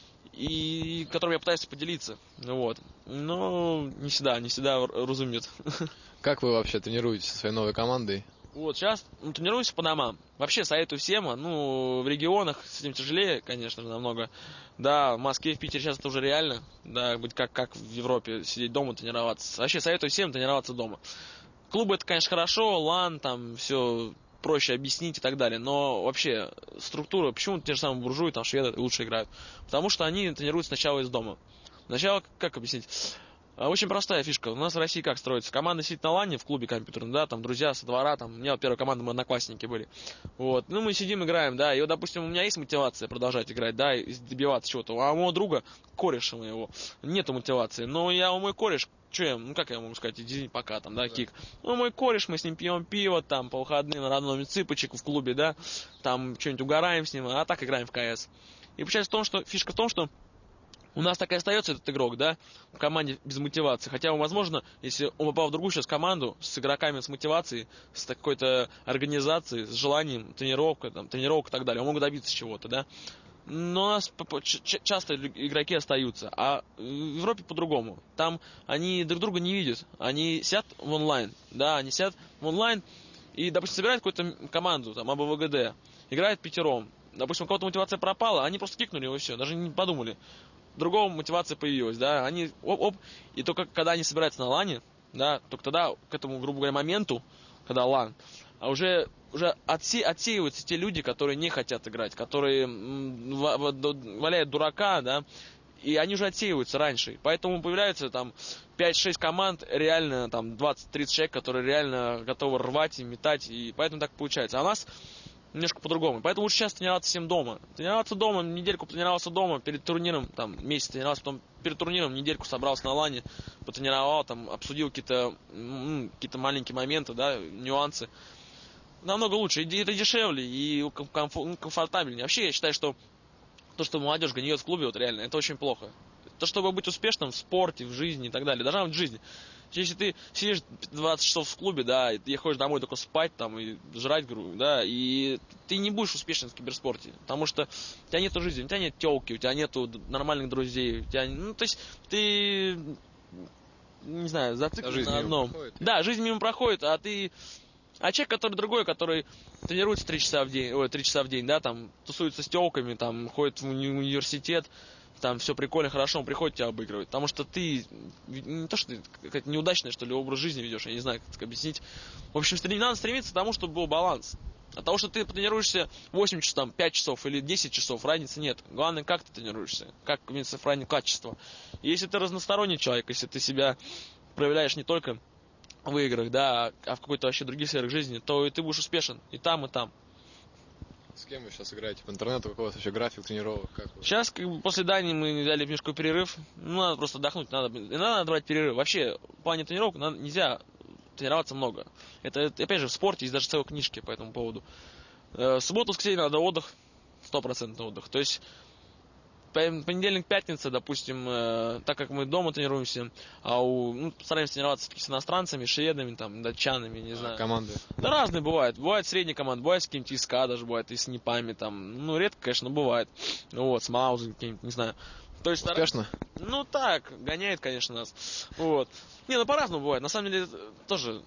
и которым я пытаюсь поделиться, вот. Но не всегда, не всегда разумеют. Как вы вообще тренируетесь со своей новой командой? Вот, сейчас ну, тренируюсь по домам. Вообще советую всем, ну, в регионах с этим тяжелее, конечно же, намного. Да, в Москве, в Питере сейчас это уже реально, да, быть как, как в Европе, сидеть дома, тренироваться. Вообще советую всем тренироваться дома. Клубы это, конечно, хорошо, лан, там, все... проще объяснить и так далее, но вообще структура, почему те же самые буржуи, там шведы лучше играют? Потому что они тренируются сначала из дома. Сначала, как объяснить? Очень простая фишка. У нас в России как строится? Команда сидит на лане в клубе компьютерном, да, там друзья со двора, там, у меня вот первая команда, мы одноклассники были. Вот, ну мы сидим, играем, да, и вот, допустим, у меня есть мотивация продолжать играть, да, и добиваться чего-то, а у моего друга, кореша моего, нету мотивации, но я у мой кореш, что я, ну как я могу сказать, извини, пока там, да, кик. Ну, мой кореш, мы с ним пьем пиво, там, по выходным на родном цыпочек в клубе, да, там, что-нибудь угораем с ним, а так играем в КС. И получается в том, что, фишка в том, что у нас так и остается этот игрок, да, в команде без мотивации. Хотя, возможно, если он попал в другую сейчас команду с игроками с мотивацией, с какой-то организацией, с желанием, тренировка, там, тренировок и так далее, он мог добиться чего-то, да. Но у нас часто игроки остаются, а в Европе по-другому. Там они друг друга не видят, они сидят в онлайн, да, они сидят в онлайн и, допустим, собирают какую-то команду, там, АБВГД, играют пятером. Допустим, у кого-то мотивация пропала, они просто кикнули его и все, даже не подумали. Другого мотивация появилась, да, они оп-оп, и только когда они собираются на лане, да, только тогда к этому, грубо говоря, моменту, когда лан, а уже, уже отсе, отсеиваются те люди, которые не хотят играть, которые м, валяют дурака, да, и они уже отсеиваются раньше, поэтому появляются там пять-шесть команд, реально там двадцать-тридцать человек, которые реально готовы рвать и метать, и поэтому так получается, а у нас немножко по-другому. Поэтому лучше сейчас тренироваться всем дома. Тренироваться дома, недельку потренировался дома, перед турниром, там, месяц тренировался, потом перед турниром недельку собрался на лане, потренировал, там, обсудил какие-то, м- какие-то маленькие моменты, да, нюансы. Намного лучше. И это дешевле, и комфортабельнее. Вообще, я считаю, что то, что молодежь гниет в клубе, вот реально, это очень плохо. То, чтобы быть успешным в спорте, в жизни и так далее, должна быть в жизни. Если ты сидишь двадцать часов в клубе, да, и ты ходишь домой только спать там и жрать, грубо, да, и ты не будешь успешным в киберспорте, потому что у тебя нету жизни, у тебя нет тёлки, у тебя нету нормальных друзей, у тебя, ну, то есть ты, не знаю, зациклен на одном. Да, жизнь мимо проходит, а ты... А человек, который другой, который тренируется три часа в день, ой, три часа в день, да, там, тусуется с тёлками, там, ходит в уни- университет, там все прикольно, хорошо, он приходит тебя обыгрывать. Потому что ты, не то, что ты какая-то неудачная, что ли, образ жизни ведешь, я не знаю, как объяснить. В общем, стрем, надо стремиться к тому, чтобы был баланс. От того, что ты тренируешься восемь часов, там, пять часов или десять часов, разницы нет. Главное, как ты тренируешься, как сохранить качество. И если ты разносторонний человек, если ты себя проявляешь не только в играх, да, а в какой-то вообще других сферах жизни, то и ты будешь успешен и там, и там. С кем вы сейчас играете? По интернету какой у вас вообще график тренировок? Как вы? Сейчас, как бы, после Дании мы взяли немножко перерыв. Ну, надо просто отдохнуть. Надо, надо давать перерыв. Вообще, в плане тренировок надо, нельзя тренироваться много. Это, это, опять же, в спорте есть даже целые книжки по этому поводу. Э, субботу, воскресенье надо отдых. Стопроцентный отдых. То есть, понедельник, пятница, допустим, э, так как мы дома тренируемся, а у, ну, стараемся тренироваться все-таки с иностранцами, шведами, там, датчанами, не знаю. А команды? Да разные бывают. Бывает средняя команда, бывает с каким-то ИСКА даже, бывает и с НИПами, там, ну, редко, конечно, бывает. Вот, с Маузом каким-нибудь, не знаю. То есть, успешно? Стар... Ну, так, гоняет, конечно, нас. Вот. Не, ну, по-разному бывает. На самом деле, тоже...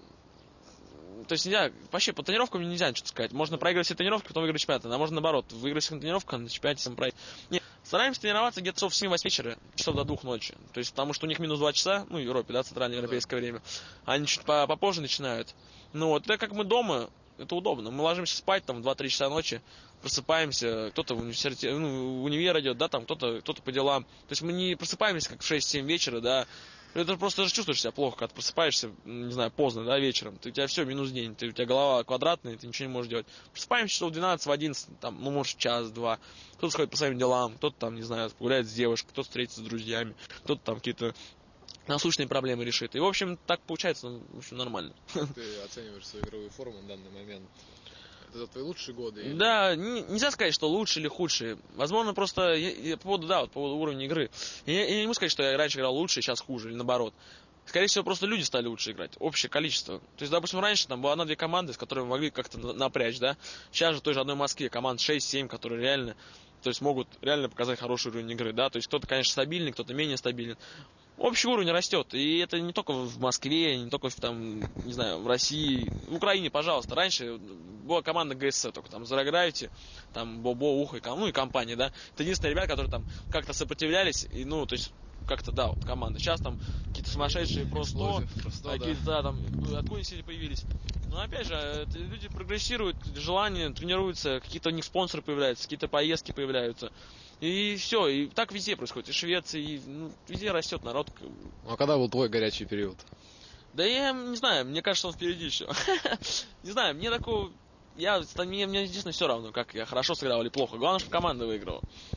То есть нельзя, вообще по тренировкам нельзя ничего сказать. Можно проиграть все тренировки, потом выиграть чемпионат. А можно наоборот, выиграть все тренировки, на чемпионате сам проиграть. Нет, стараемся тренироваться где-то часов в семь-восемь вечера, часов до двух ночи. То есть потому что у них минус два часа, ну в Европе, да, центральное европейское время. Они чуть попозже начинают. Ну вот, так как мы дома, это удобно. Мы ложимся спать там в два-три часа ночи, просыпаемся, кто-то в университете, ну, в универ идет, да, там кто-то, кто-то по делам. То есть мы не просыпаемся как в шесть-семь вечера, да. Это просто даже чувствуешь себя плохо, когда ты просыпаешься, не знаю, поздно, да, вечером. Ты, у тебя все, минус день, ты, у тебя голова квадратная, ты ничего не можешь делать. Просыпаемся часов в двенадцать, в одиннадцать, там, ну, может, час-два. Кто-то сходит по своим делам, кто-то там, не знаю, погуляет с девушкой, кто-то встретится с друзьями, кто-то там какие-то насущные проблемы решит. И, в общем, так получается, ну, в общем, нормально. Ты оцениваешь свою игровую форму на данный момент? Это твои лучшие годы? Или... Да, не, нельзя сказать, что лучшие или худшие. Возможно, просто я, я, по поводу, да, вот, по поводу уровня игры. Я, я не могу сказать, что я раньше играл лучше, сейчас хуже, или наоборот. Скорее всего, просто люди стали лучше играть. Общее количество. То есть, допустим, раньше там было одна-две команды, с которыми мы могли как-то напрячь, да. Сейчас же в той же одной Москве команд шесть-семь, которые реально, то есть, могут реально показать хороший уровень игры, да. То есть, кто-то, конечно, стабильный, кто-то менее стабилен. Общий уровень растет, и это не только в Москве, не только в, там, не знаю, в России, в Украине, пожалуйста. Раньше была команда ГСЦ, только там Zero Gravity, там Бобо, Ухо, и, ну и компания, да. Это единственные ребята, которые там как-то сопротивлялись, и, ну, то есть, как-то, да, вот команда. Сейчас там какие-то сумасшедшие просто, какие-то, да, там, откуда они все появились. Но опять же, люди прогрессируют, желание, тренируются, какие-то у них спонсоры появляются, какие-то поездки появляются. И все, и так везде происходит, и в Швеции, и, ну, везде растет народ. А когда был твой горячий период? Да я не знаю, мне кажется, он впереди еще. Не знаю, мне такого... Я, мне, мне, естественно, все равно, как я хорошо сыграл или плохо. Главное, чтобы команда выиграла.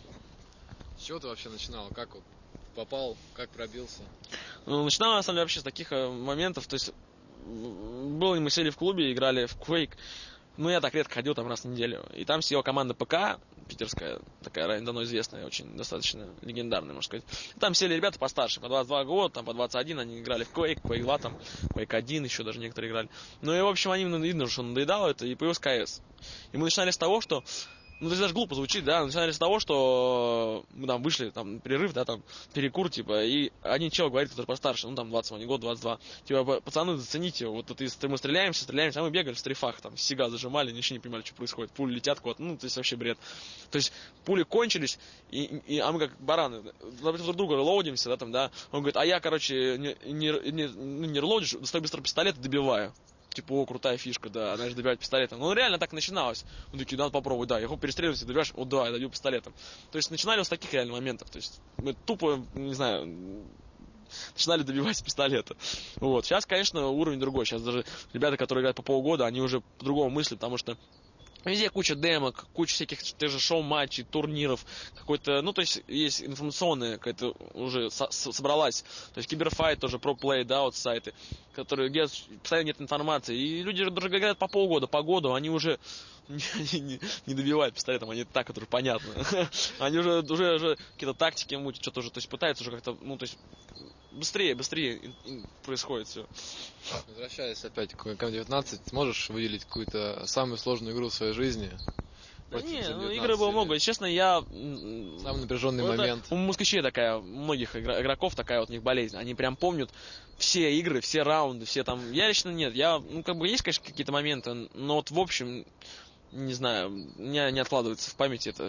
С чего ты вообще начинал? Как вот попал, как пробился? Ну, начинал, на самом деле, вообще с таких моментов. То есть, было, мы сели в клубе, играли в Quake. Ну, я так редко ходил там раз в неделю. И там сидела команда ПК, питерская, такая ранее давно известная, очень достаточно легендарная, можно сказать. Там сели ребята постарше, по двадцать два года, там по двадцать один, они играли в Quake, Quake два, там, Quake один еще даже некоторые играли. Ну и, в общем, они, ну, видно, что надоедало это, и появился КС. И мы начинали с того, что... Ну, это даже глупо звучит, да, начинали с того, что мы там вышли, там, перерыв, да, там, перекур, типа, и один чел говорит, который постарше, ну, там, двадцать один год, двадцать два, типа, пацаны, зацените, вот тут мы стреляемся, стреляемся, а мы бегали в стрейфах, там, сига зажимали, ничего не понимали, что происходит, пули летят куда-то, ну, то есть, вообще бред. То есть, пули кончились, и, и, а мы как бараны, друг друга лоудимся, да, там, да, он говорит, а я, короче, не, не, не, не релоудишь, достаю быстро пистолет и добиваю. Типа, о, крутая фишка, да, знаешь, добивать пистолетом. Ну, реально так начиналось. Мы такие, надо попробовать, да, его перестреливать, и добиваешь, о, да, я добью пистолетом. То есть, начинали вот с таких реально моментов. То есть, мы тупо, не знаю, начинали добивать с пистолета. Вот. Сейчас, конечно, уровень другой. Сейчас даже ребята, которые играют по полгода, они уже по-другому мыслят, потому что Везде куча демок, куча всяких тех же шоу-матчей, турниров, какой-то, ну, то есть, есть информационная какая-то уже со- со- собралась. То есть, Киберфайт тоже, ProPlay, да, вот сайты, которые, где постоянно нет информации. И люди даже говорят по полгода, по году, они уже не, не, не добивают пистолетом, они так, это уже понятно. Они уже, уже, уже какие-то тактики мутят, что-то уже, то есть, пытаются уже как-то, ну, то есть, быстрее, быстрее происходит все. Возвращаясь опять к эм девятнадцать, можешь выделить какую-то самую сложную игру в своей жизни? Да не, ну, игры было много. Честно, я... Самый напряженный вот момент. У москвичей такая, у многих игроков такая вот у них болезнь. Они прям помнят все игры, все раунды, все там... Я лично нет. Я, ну, как бы есть, конечно, какие-то моменты, но вот в общем, не знаю, у меня не откладывается в памяти это...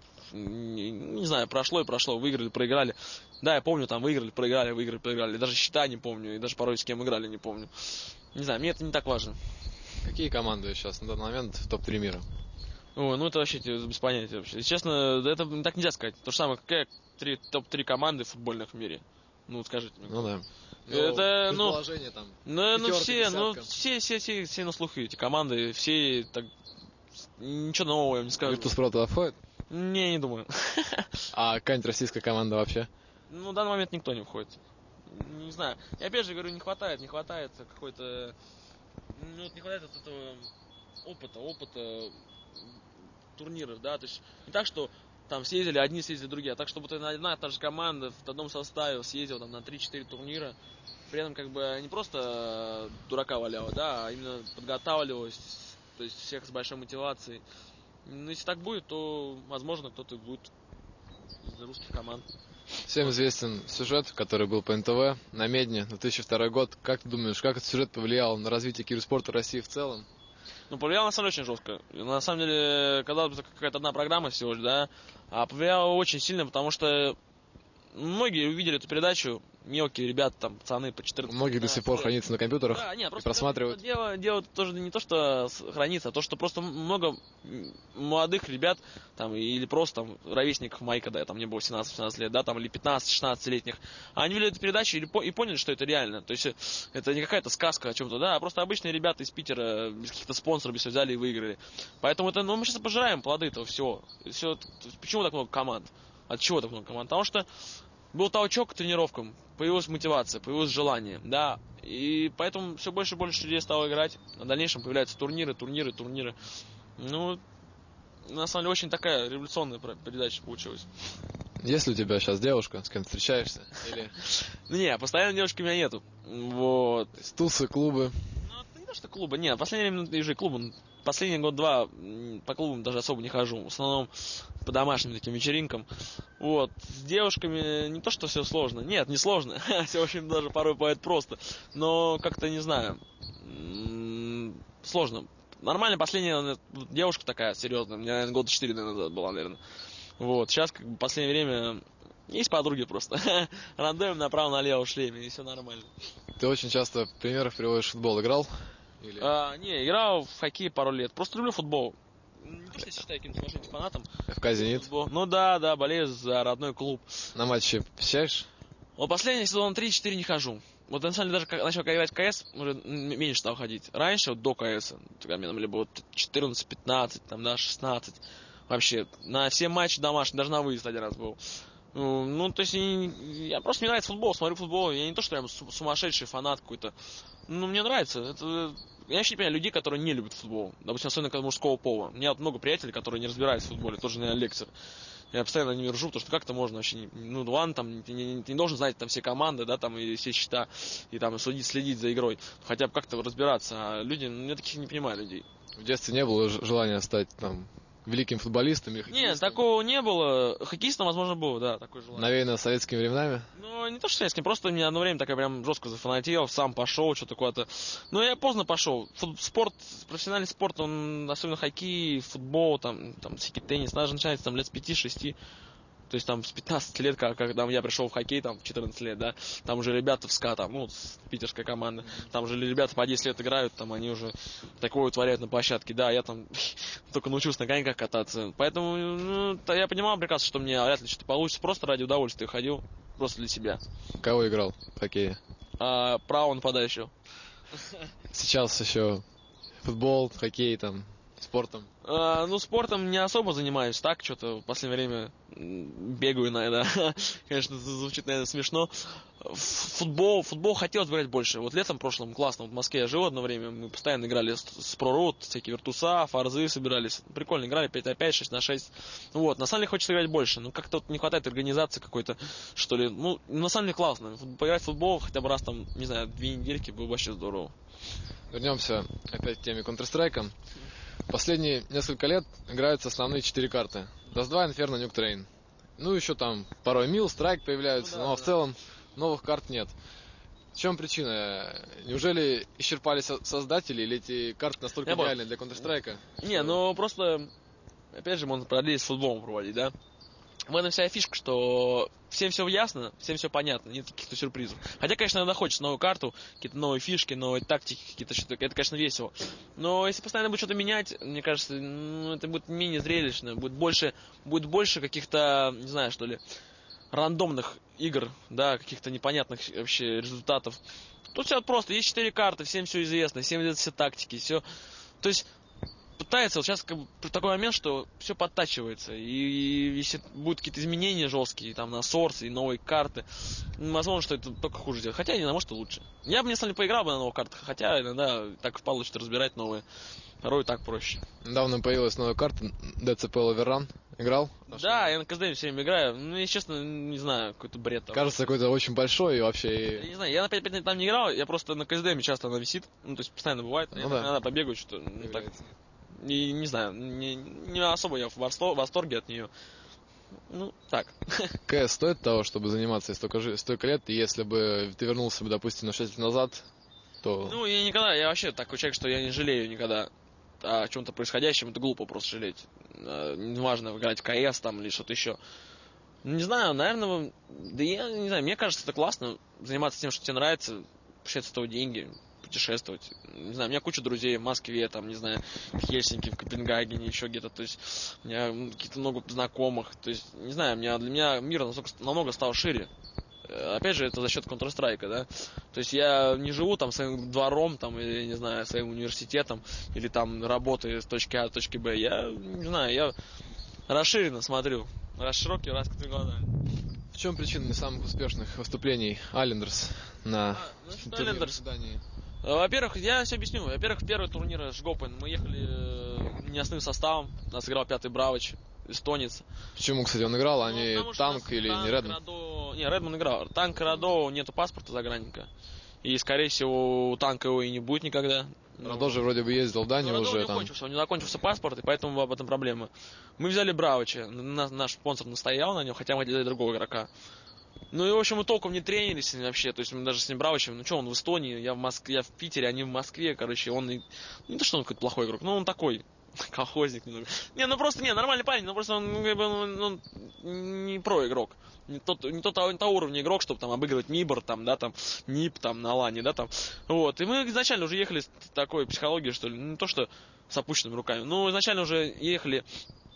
Не, не знаю, прошло и прошло, выиграли, проиграли. Да, я помню, там выиграли, проиграли, выиграли, проиграли. Даже счета не помню, и даже порой с кем играли не помню. Не знаю, мне это не так важно. Какие команды сейчас на данный момент в топ три мира? Ой, ну это вообще без понятия вообще. Если честно, это так нельзя сказать. То же самое, какая три, топ три команды футбольных в мире. Ну, скажите мне. Ну да. Это, ну, там. Ну, ну все, ну, все, все, все, все на слуху эти команды, все так, ничего нового я не скажу. Virtus.pro туда входит? Не, не думаю. А какая-нибудь российская команда вообще? Ну, в данный момент никто не входит. Не знаю. Я опять же говорю, не хватает, не хватает какой-то... Ну, вот не хватает вот этого опыта, опыта турниров, да, то есть не так, что там съездили одни, съездили другие, а так, чтобы вот одна та же команда в одном составе съездила там на три-четыре турнира, при этом как бы не просто дурака валяла, да, а именно подготавливалась, то есть всех с большой мотивацией. Ну, если так будет, то, возможно, кто-то будет из русских команд. Всем известен сюжет, который был по эн тэ вэ на Медне, две тысячи второй год. Как ты думаешь, как этот сюжет повлиял на развитие киберспорта России в целом? Ну, повлияло, на самом деле, очень жестко. На самом деле, когда какая-то одна программа всего лишь, да, а повлияло очень сильно, потому что многие увидели эту передачу, мелкие ребята, там, пацаны по четырнадцать. Многие до сих пор лет. хранятся на компьютерах да, нет, и просто просматривают. Дело, дело тоже не то, что хранится, а то, что просто много молодых ребят, там, или просто там, ровесников моих, когда я там мне было семнадцать-восемнадцать лет, да, там, или пятнадцать-шестнадцатилетних, они видели эту передачу или, и поняли, что это реально. То есть это не какая-то сказка о чем-то, да, а просто обычные ребята из Питера, без каких-то спонсоров, без взяли и выиграли. Поэтому это, ну, мы сейчас пожираем плоды этого всего. Все. Почему так много команд? От чего так много команд? Потому что был толчок к тренировкам, появилась мотивация, появилось желание, да, и поэтому все больше и больше людей стало играть, в дальнейшем появляются турниры, турниры, турниры. Ну, на самом деле, очень такая революционная передача получилась. Есть ли у тебя сейчас девушка, с кем ты встречаешься? Или... Не, постоянно девушки у меня нету, вот. Тусы, клубы? Ну, это не то, что клубы, нет, в последнее время уже клубы, последний год-два по клубам даже особо не хожу, в основном по домашним таким вечеринкам. Вот, с девушками не то, что все сложно. Нет, не сложно. Все очень даже порой бывает просто. Но как-то не знаю. Сложно. Нормально, последняя девушка такая, серьезная. У меня, наверное, года четыре назад была, наверное. Вот, сейчас, как бы, в последнее время есть подруги просто. Рандом направо-налево в шлеме, и все нормально. Ты очень часто примеров приводишь в футбол. Играл? Или... А, не, играл в хоккей пару лет. Просто люблю футбол. Не то, что я считаю каким-то сумасшедшим фанатом. эф ка «Зенит»? Ну да, да, болею за родной клуб. На матче посещаешь? Вот последний сезон три-четыре не хожу. Вот на самом деле даже начал играть в ка эс, уже меньше стал ходить. Раньше, вот до ка эс, тогда мне там было четырнадцать-пятнадцать, там, да, шестнадцать. Вообще, на все матчи домашние, даже на выезд один раз был. Ну, ну, то есть, я просто мне нравится футбол, смотрю футбол. Я не то, что я сумасшедший фанат какой-то. Ну, мне нравится. Это... Я вообще не понимаю людей, которые не любят футбол. Допустим, особенно мужского пола. У меня вот много приятелей, которые не разбираются в футболе, тоже не лектор. Я постоянно не ржу, потому что как-то можно вообще не... Ну, ладно, там, ты не, не должен знать там все команды, да, там, и все счета, и там следить, следить за игрой. Хотя бы как-то разбираться. А люди, ну, я таких не понимаю людей. В детстве не было желания стать там великим футболистом или хоккеистом? Нет, такого не было. Хоккеистом, возможно, было, да, такое желание. Навеяно советскими временами? Ну, не то, что советским, просто мне одно время такая прям жестко зафанател, сам пошел, что-то куда-то. Но я поздно пошел. Спорт, профессиональный спорт, он, особенно хоккей, футбол, там, там, всякий теннис, даже начинается там лет с пяти-шести. То есть там с пятнадцати лет, когда я пришел в хоккей, там, в четырнадцать лет, да, там уже ребята в СКА, там, ну, питерская команда, там уже ребята по десять лет играют, там, они уже такое творят на площадке, да, я там только научился на коньках кататься, поэтому, ну, я понимал прекрасно, что мне вряд ли что-то получится, просто ради удовольствия ходил, просто для себя. Кого играл в хоккее? А, право нападающего. Сейчас еще футбол, хоккей, там, спортом? А, ну, спортом не особо занимаюсь, так, что-то в последнее время бегаю иногда. Конечно, звучит, наверное, смешно. Футбол, футбол хотелось бы играть больше. Вот летом прошлым классно, вот в Москве я жил одно время, мы постоянно играли с, с пророт, всякие виртуса, форзы собирались. Прикольно играли, пять на пять, шесть на шесть. Вот, на самом деле хочется играть больше, но как-то вот не хватает организации какой-то, что ли. Ну, на самом деле классно. Поиграть в футбол хотя бы раз там, не знаю, две недельки было вообще здорово. Вернемся опять к теме Counter-Strike. Последние несколько лет играются основные четыре карты. даст два, Inferno, Nuke Train. Ну, еще там порой Мил, Страйк появляются, ну, да, но да. В целом новых карт нет. В чем причина? Неужели исчерпались создатели, или эти карты настолько идеальны для Counter-Strike? Не, что... ну просто, опять же, можно параллели с футболом проводить, да? В этом вся фишка, что всем все ясно, всем все понятно, нет каких-то сюрпризов. Хотя, конечно, иногда хочется новую карту, какие-то новые фишки, новые тактики, какие-то что-то. Это, конечно, весело. Но если постоянно будет что-то менять, мне кажется, ну, это будет менее зрелищно, будет больше, будет больше каких-то, не знаю, что ли, рандомных игр, да, каких-то непонятных вообще результатов. Тут все просто, есть четыре карты, всем все известно, всем видят все тактики, все. То есть пытается, вот сейчас как бы такой момент, что все подтачивается, и, и если будут какие-то изменения жесткие, там, на сорс и новые карты, возможно, что это только хуже делать. Хотя, не знаю, может, и лучше. Я бы, не самом деле, поиграл бы на новых картах, хотя иногда так получится разбирать новые. Порой так проще. Недавно появилась новая карта, ди си пи Overrun. Играл? Да, я на КСДМ все время играю. Ну, если честно, не знаю, какой-то бред там. Кажется, какой-то очень большой и вообще... Я не знаю, я на пять пять там не играл, я просто на КСДМ часто она висит. Ну, то есть, постоянно бывает. Ну, я да. Иногда побегаю, что-то, ну, так... И, не знаю, не, не особо я в восторге от нее. Ну, так. КС стоит того, чтобы заниматься столько, столько лет, и если бы ты вернулся бы, допустим, на шесть лет назад, то... Ну, я никогда, я вообще такой человек, что я не жалею никогда о чем-то происходящем, это глупо просто жалеть. Неважно, играть в КС там или что-то еще. Не знаю, наверное, да я не знаю, мне кажется, это классно, заниматься тем, что тебе нравится, получать с этого деньги, путешествовать. Не знаю, у меня куча друзей в Москве, там, не знаю, в Хельсинки, в Копенгагене, еще где-то, то есть у меня какие-то много знакомых, то есть, не знаю, меня, для меня мир намного, намного стал шире. Опять же, это за счет Counter-Strike, да. То есть я не живу там своим двором, там, или, не знаю, своим университетом, или там работаю с точки А до точки Б. Я, не знаю, я расширенно смотрю, широкие раскрытые глаза. В чем причина не самых успешных выступлений Islanders на а, турнире задании? Во-первых, я все объясню. Во-первых, первый турнир Жгопен мы ехали не основным составом, нас играл пятый Бравич, эстонец. Почему, кстати, он играл, а не ну, танк или танк, не Редман? Радо... Не, Редман играл. Танк Радо нету паспорта загранника. И, скорее всего, у танка его и не будет никогда. Радо же вроде бы ездил в Данию уже. Не там. Закончился, у него закончился паспорт, и поэтому об этом проблема. Мы взяли Бравича. Наш спонсор настоял на нем, хотя мы делали другого игрока. Ну и, в общем, мы толком не тренились с ним вообще, то есть мы даже с ним Бравичем, ну что, он в Эстонии, я в Москве, я в Питере, они в Москве, короче, он, и... не то, что он какой-то плохой игрок, но он такой, колхозник немного. Не, ну просто, не, нормальный парень, но просто он, как бы, он, он не про-игрок, не тот, не тот, не того уровня игрок, чтобы там обыгрывать Мибор, там, да, там, Нип, там, на лане, да, там, вот, и мы изначально уже ехали с такой психологией, что ли, не то, что с опущенными руками, но изначально уже ехали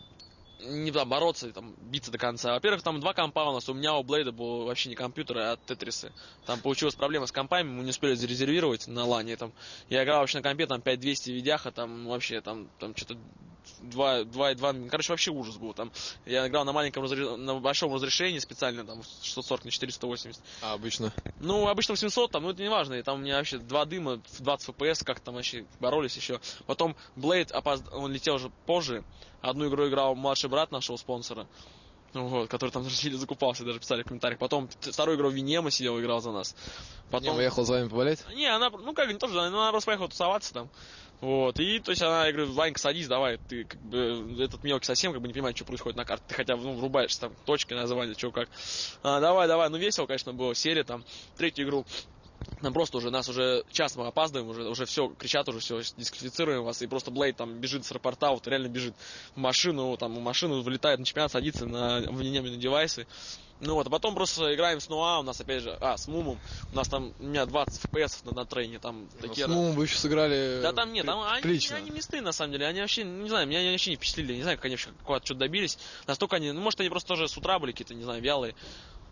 не там бороться, там, биться до конца. Во-первых, там два компа у нас. У меня у Блейда был вообще не компьютер, а тетрисы. Там получилась проблема с компами, мы не успели зарезервировать на лане. Там, я играл вообще на компе, там пять двести видяха, там вообще там, там что-то два и два, короче, вообще ужас был. Там, я играл на маленьком, разреш... на большом разрешении специально, там, шестьсот сорок на четыреста восемьдесят. А обычно? Ну, обычно восемьсот, там, ну, это не важно. И там у меня вообще два дыма, двадцать эф пи эс, как там вообще боролись еще. Потом Блейд, опоз... он летел уже позже. Одну игру играл младший брат нашего спонсора, вот, который там сильно закупался, даже писали в комментариях. Потом вторую игру Винема сидел, играл за нас. Потом... Винема ехал за вами поболеть? Не, она, ну как, не тоже, она просто поехала тусоваться там. Вот, и, то есть, она, я говорю, Ванька, садись, давай, ты, как бы, этот мелкий совсем, как бы, не понимает, что происходит на карте, ты хотя бы, ну, врубаешься, там, точки названия, что как. А, давай, давай, ну, весело, конечно, было, сели, там, третью игру, нам просто уже, нас уже час мы опаздываем, уже, уже все, кричат уже, все, дисквалифицируем вас, и просто Блейд там бежит с аэропорта, вот реально бежит в машину, там, в машину вылетает на чемпионат, садится на внемные девайсы. Ну вот, а потом просто играем с Нуа, у нас опять же, а, с Мумом, у нас там, у меня двадцать эф пи эс на, на трейне, там ну, такие... С Мумом вы еще сыграли... Да там нет, там они, они не стыдны на самом деле, они вообще, не знаю, меня они вообще не впечатлили, не знаю, как они вообще куда-то что-то добились, настолько они, ну может они просто тоже с утра были какие-то, не знаю, вялые.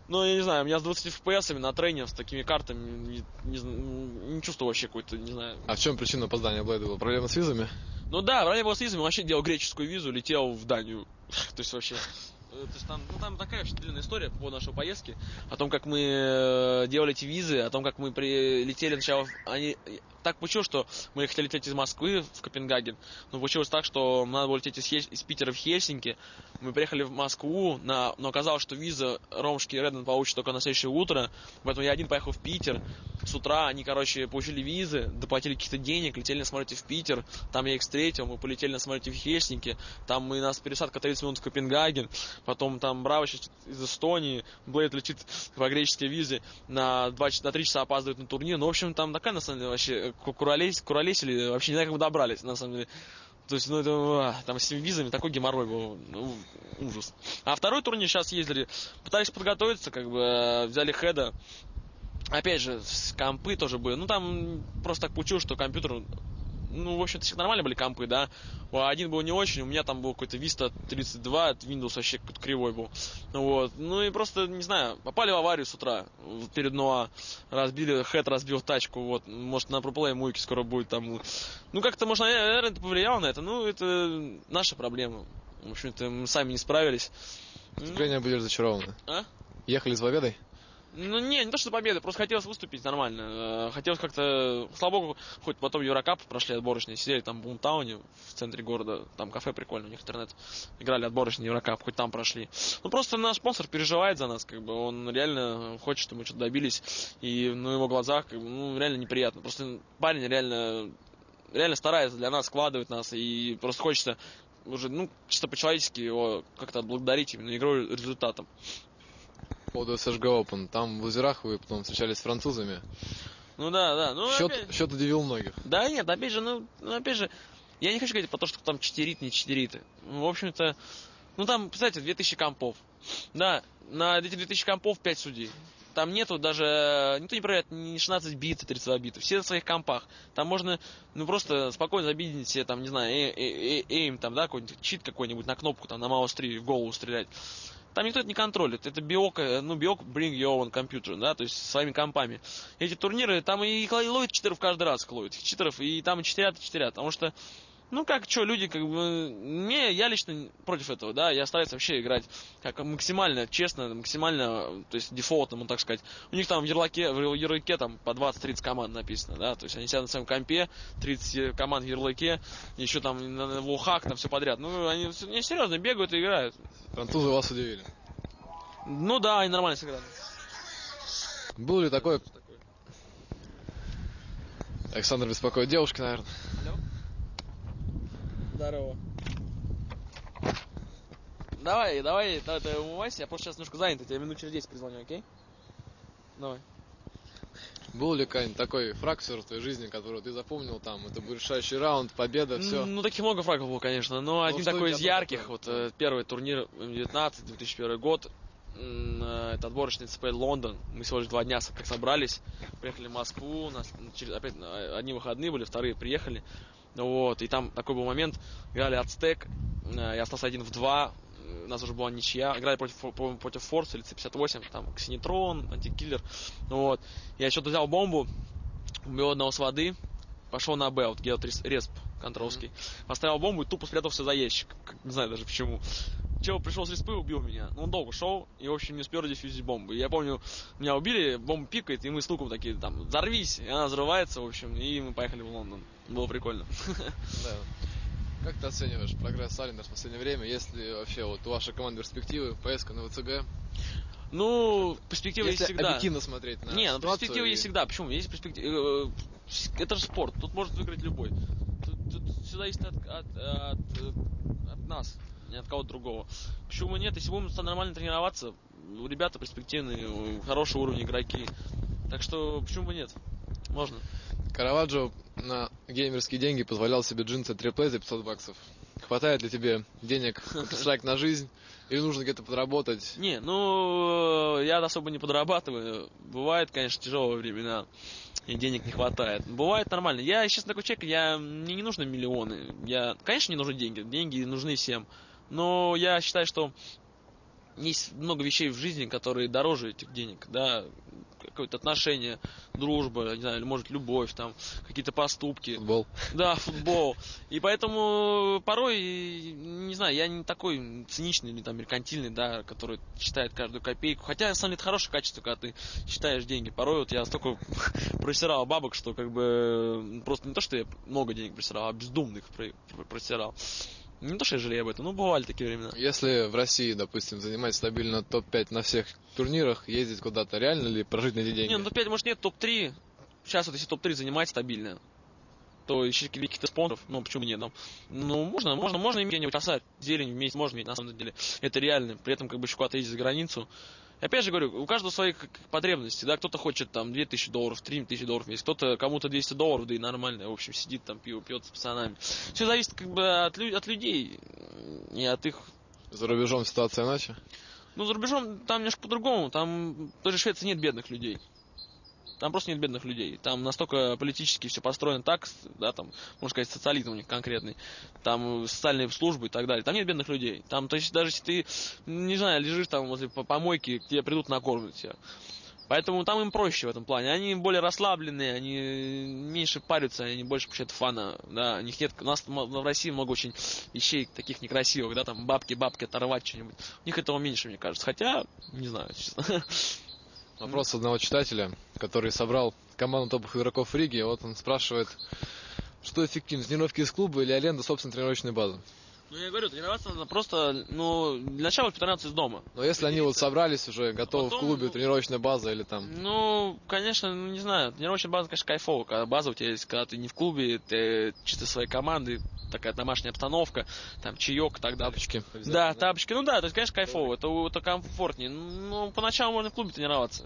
Ну, я не знаю, у меня с двадцатью эф пи эсами на трене с такими картами не, не, не чувствую вообще какой-то, не знаю. А в чем причина опоздания Блейда была? Проблема с визами? Ну да, ранее был с визами, вообще делал греческую визу, летел в Данию. То есть вообще... То есть там, ну, там такая очень длинная история по нашей поездке, о том, как мы делали эти визы, о том, как мы прилетели сначала... Они... Так получилось, что мы хотели лететь из Москвы в Копенгаген, но получилось так, что надо было лететь из, Хель... из Питера в Хельсинки. Мы приехали в Москву, на... но оказалось, что виза Ромушки и Редман получит только на следующее утро, поэтому я один поехал в Питер. С утра они, короче, получили визы, доплатили каких-то денег, летели на самолете в Питер, там я их встретил, мы полетели на самолете в Хельсинки, там мы, нас пересадка тридцать минут в Копенгаген, потом там Браво из Эстонии, Блейд летит по греческой визе, на, два, на три часа опаздывает на турнир, ну, в общем, там такая, на самом деле, вообще, куролес, куролесили, вообще не знаю, как мы добрались, на самом деле. То есть, ну, это, там с визами такой геморрой был, ну, ужас. А второй турнир сейчас ездили, пытались подготовиться, как бы, взяли хеда. Опять же, компы тоже были. Ну, там просто так получилось, что компьютер... Ну, в общем-то, всех нормально были компы, да. Один был не очень, у меня там был какой-то Vista тридцать два, Windows вообще какой-то кривой был. Вот. Ну, и просто, не знаю, попали в аварию с утра перед Ноа. Разбили, хэт разбил тачку, вот. Может, на проплей мойки скоро будет там. Ну, как-то, может, наверное, это повлияло на это. Ну, это наша проблема. В общем-то, мы сами не справились. Вступления были разочарованы. А? Ехали с победой? Ну, не, не то, что победа, просто хотелось выступить нормально. Хотелось как-то, слава богу, хоть потом Еврокап прошли отборочные, сидели там в Бумтауне, в центре города, там кафе прикольно, у них интернет, играли отборочный Еврокап, хоть там прошли. Ну, просто наш спонсор переживает за нас, как бы, он реально хочет, чтобы мы что-то добились, и на его глазах, как бы, ну, реально неприятно. Просто парень реально, реально старается для нас, складывает нас, и просто хочется уже, ну, чисто по-человечески его как-то отблагодарить именно игрой, результатом. По поводу эс эш джи Open, там в лузерах вы потом встречались с французами. Ну да, да. Ну, счет, опять... счет удивил многих. Да нет, опять же, ну, ну, опять же, я не хочу говорить про то, что там читерит, не читерит. В общем-то, ну там, представляете, две тысячи компов. Да, на эти две тысячи компов пять судей. Там нету даже, никто не проверяет ни шестнадцать бит, тридцать два бита. Все на своих компах. Там можно, ну, просто спокойно забить себе, там, не знаю, эйм, там, да, какой-нибудь чит какой-нибудь на кнопку, там, на маус три в голову стрелять. Там никто это не контролит. Это биок, ну, биок bring your own computer, да, то есть своими компами. Эти турниры, там и ловят читеров каждый раз, ловят читеров, и там и читерят, и читерят. Потому что, ну, как, что, люди, как бы, не, я лично против этого, да, я стараюсь вообще играть как максимально честно, максимально, то есть дефолтно, можно так сказать. У них там в ярлыке, в ярлыке там по двадцать-тридцать команд написано, да, то есть они сидят на своем компе, тридцать команд в ярлыке, еще там на волхак, там все подряд. Ну, они не серьезно бегают и играют. Французы вас удивили? Ну да, они нормально сыграли. Был ли такой... Александр беспокоит девушки, наверное. Алло. Здорово. Давай, давай, давай, ты умывайся, я просто сейчас немножко занят, я тебе минут через десять перезвоню, окей? Давай. Был ли какой-нибудь такой фракцию в твоей жизни, которую ты запомнил, там, это был решающий раунд, победа, все? Ну, таких много фрагов было, конечно, но ну, один такой из ярких, такое? Вот, да. Первый турнир эм девятнадцать, две тысячи первый год, это отборочный ЦП Лондон, мы всего лишь два дня как собрались, приехали в Москву, у нас через, опять одни выходные были, вторые приехали, вот, и там такой был момент, играли Ацтек, я остался один в два, у нас уже была ничья, играли против, против Форс или Си пятьдесят восемь, там, Ксенитрон, Антикиллер, вот, я что-то взял бомбу, убил одного с воды, пошел на Б, вот где вот респ контролский, mm-hmm. поставил бомбу и тупо спрятался за ящик, не знаю даже почему. Чел пришел с респы, убил меня. Ну, он долго шел и, в общем, не успел дефьюзить бомбу. И я помню, меня убили, бомба пикает, и мы с луком такие, там, взорвись. И она взрывается, в общем, и мы поехали в Лондон. Было прикольно. Да. Как ты оцениваешь прогресс Саллинер в последнее время? Есть ли вообще вот у вашей команды перспективы, ПСК на ВЦГ? Ну, перспектива есть всегда. Объективно смотреть на Не, ну перспектива и... есть всегда. Почему? Есть перспектива. Это же спорт, тут может выиграть любой. Тут, тут все зависит от, от, от, от нас, не от кого-то другого. Почему нет? Если будем нормально тренироваться, ребята перспективные, хороший уровень игроки. Так что почему бы нет? Можно. Караваджо на геймерские деньги позволял себе джинсы триплей за пятьсот баксов. Хватает ли тебе денег страйк на жизнь? Или нужно где-то подработать? Не, ну, я особо не подрабатываю. Бывает, конечно, тяжелые времена, и денег не хватает. Бывает нормально. Я, честно, такой человек, я, мне не нужны миллионы. Я, конечно, не нужны деньги. Деньги нужны всем. Но я считаю, что есть много вещей в жизни, которые дороже этих денег, да, какое-то отношение, дружба, не знаю, или может любовь, там, какие-то поступки. Футбол. Да, футбол. И поэтому порой, не знаю, я не такой циничный или там меркантильный, да, который считает каждую копейку. Хотя, на самом деле, это хорошее качество, когда ты считаешь деньги. Порой вот я столько просирал бабок, что как бы просто не то, что я много денег просирал, а бездумных просирал. Не то, что я жалею об этом, но бывали такие времена. Если в России, допустим, занимать стабильно топ пять на всех турнирах, ездить куда-то, реально ли прожить на эти деньги? Не, ну топ пять, может, нет, топ три. Сейчас вот если топ три занимать стабильно, то еще каких-то спонсоров, ну почему нет, там, ну можно, можно, можно иметь где-нибудь осадь, зелень вместе, можно иметь, на самом деле, это реально, при этом как бы еще куда-то ездить за границу. И опять же говорю, у каждого свои потребности, да, кто-то хочет там две тысячи долларов, три тысячи долларов в месяц, кто-то, кому-то двести долларов, да и нормально, в общем, сидит там, пиво пьет с пацанами. Все зависит как бы от, лю- от людей и от их... За рубежом ситуация иначе? Ну, за рубежом там немножко по-другому, там в той же Швеции нет бедных людей. Там просто нет бедных людей. Там настолько политически все построено так, да, там, можно сказать, социализм у них конкретный. Там социальные службы и так далее. Там нет бедных людей. Там, то есть, даже если ты, не знаю, лежишь там возле помойки, к тебе придут накормить тебя. Поэтому там им проще в этом плане. Они более расслабленные, они меньше парятся, они больше получают фана. Да, у них нет, у нас в России много очень вещей таких некрасивых, да, там бабки, бабки, оторвать что-нибудь. У них этого меньше, мне кажется. Хотя, не знаю, честно. Вопрос одного читателя, который собрал команду топовых игроков Риги. Вот он спрашивает, что эффективнее, тренировки из клуба или аренда собственной тренировочной базы? Ну, я говорю, тренироваться надо просто, ну, для начала тренироваться из дома. Но если они вот собрались уже, готовы Потом, в клубе, ну, тренировочная база или там... Ну, конечно, ну, не знаю, тренировочная база, конечно, кайфово, когда база у тебя есть, когда ты не в клубе, ты чисто своей команды, такая домашняя обстановка, там, чаек и так далее. Тапочки. Да, тапочки, ну да, то есть, конечно, кайфово, это, это комфортнее. Ну, поначалу можно в клубе тренироваться.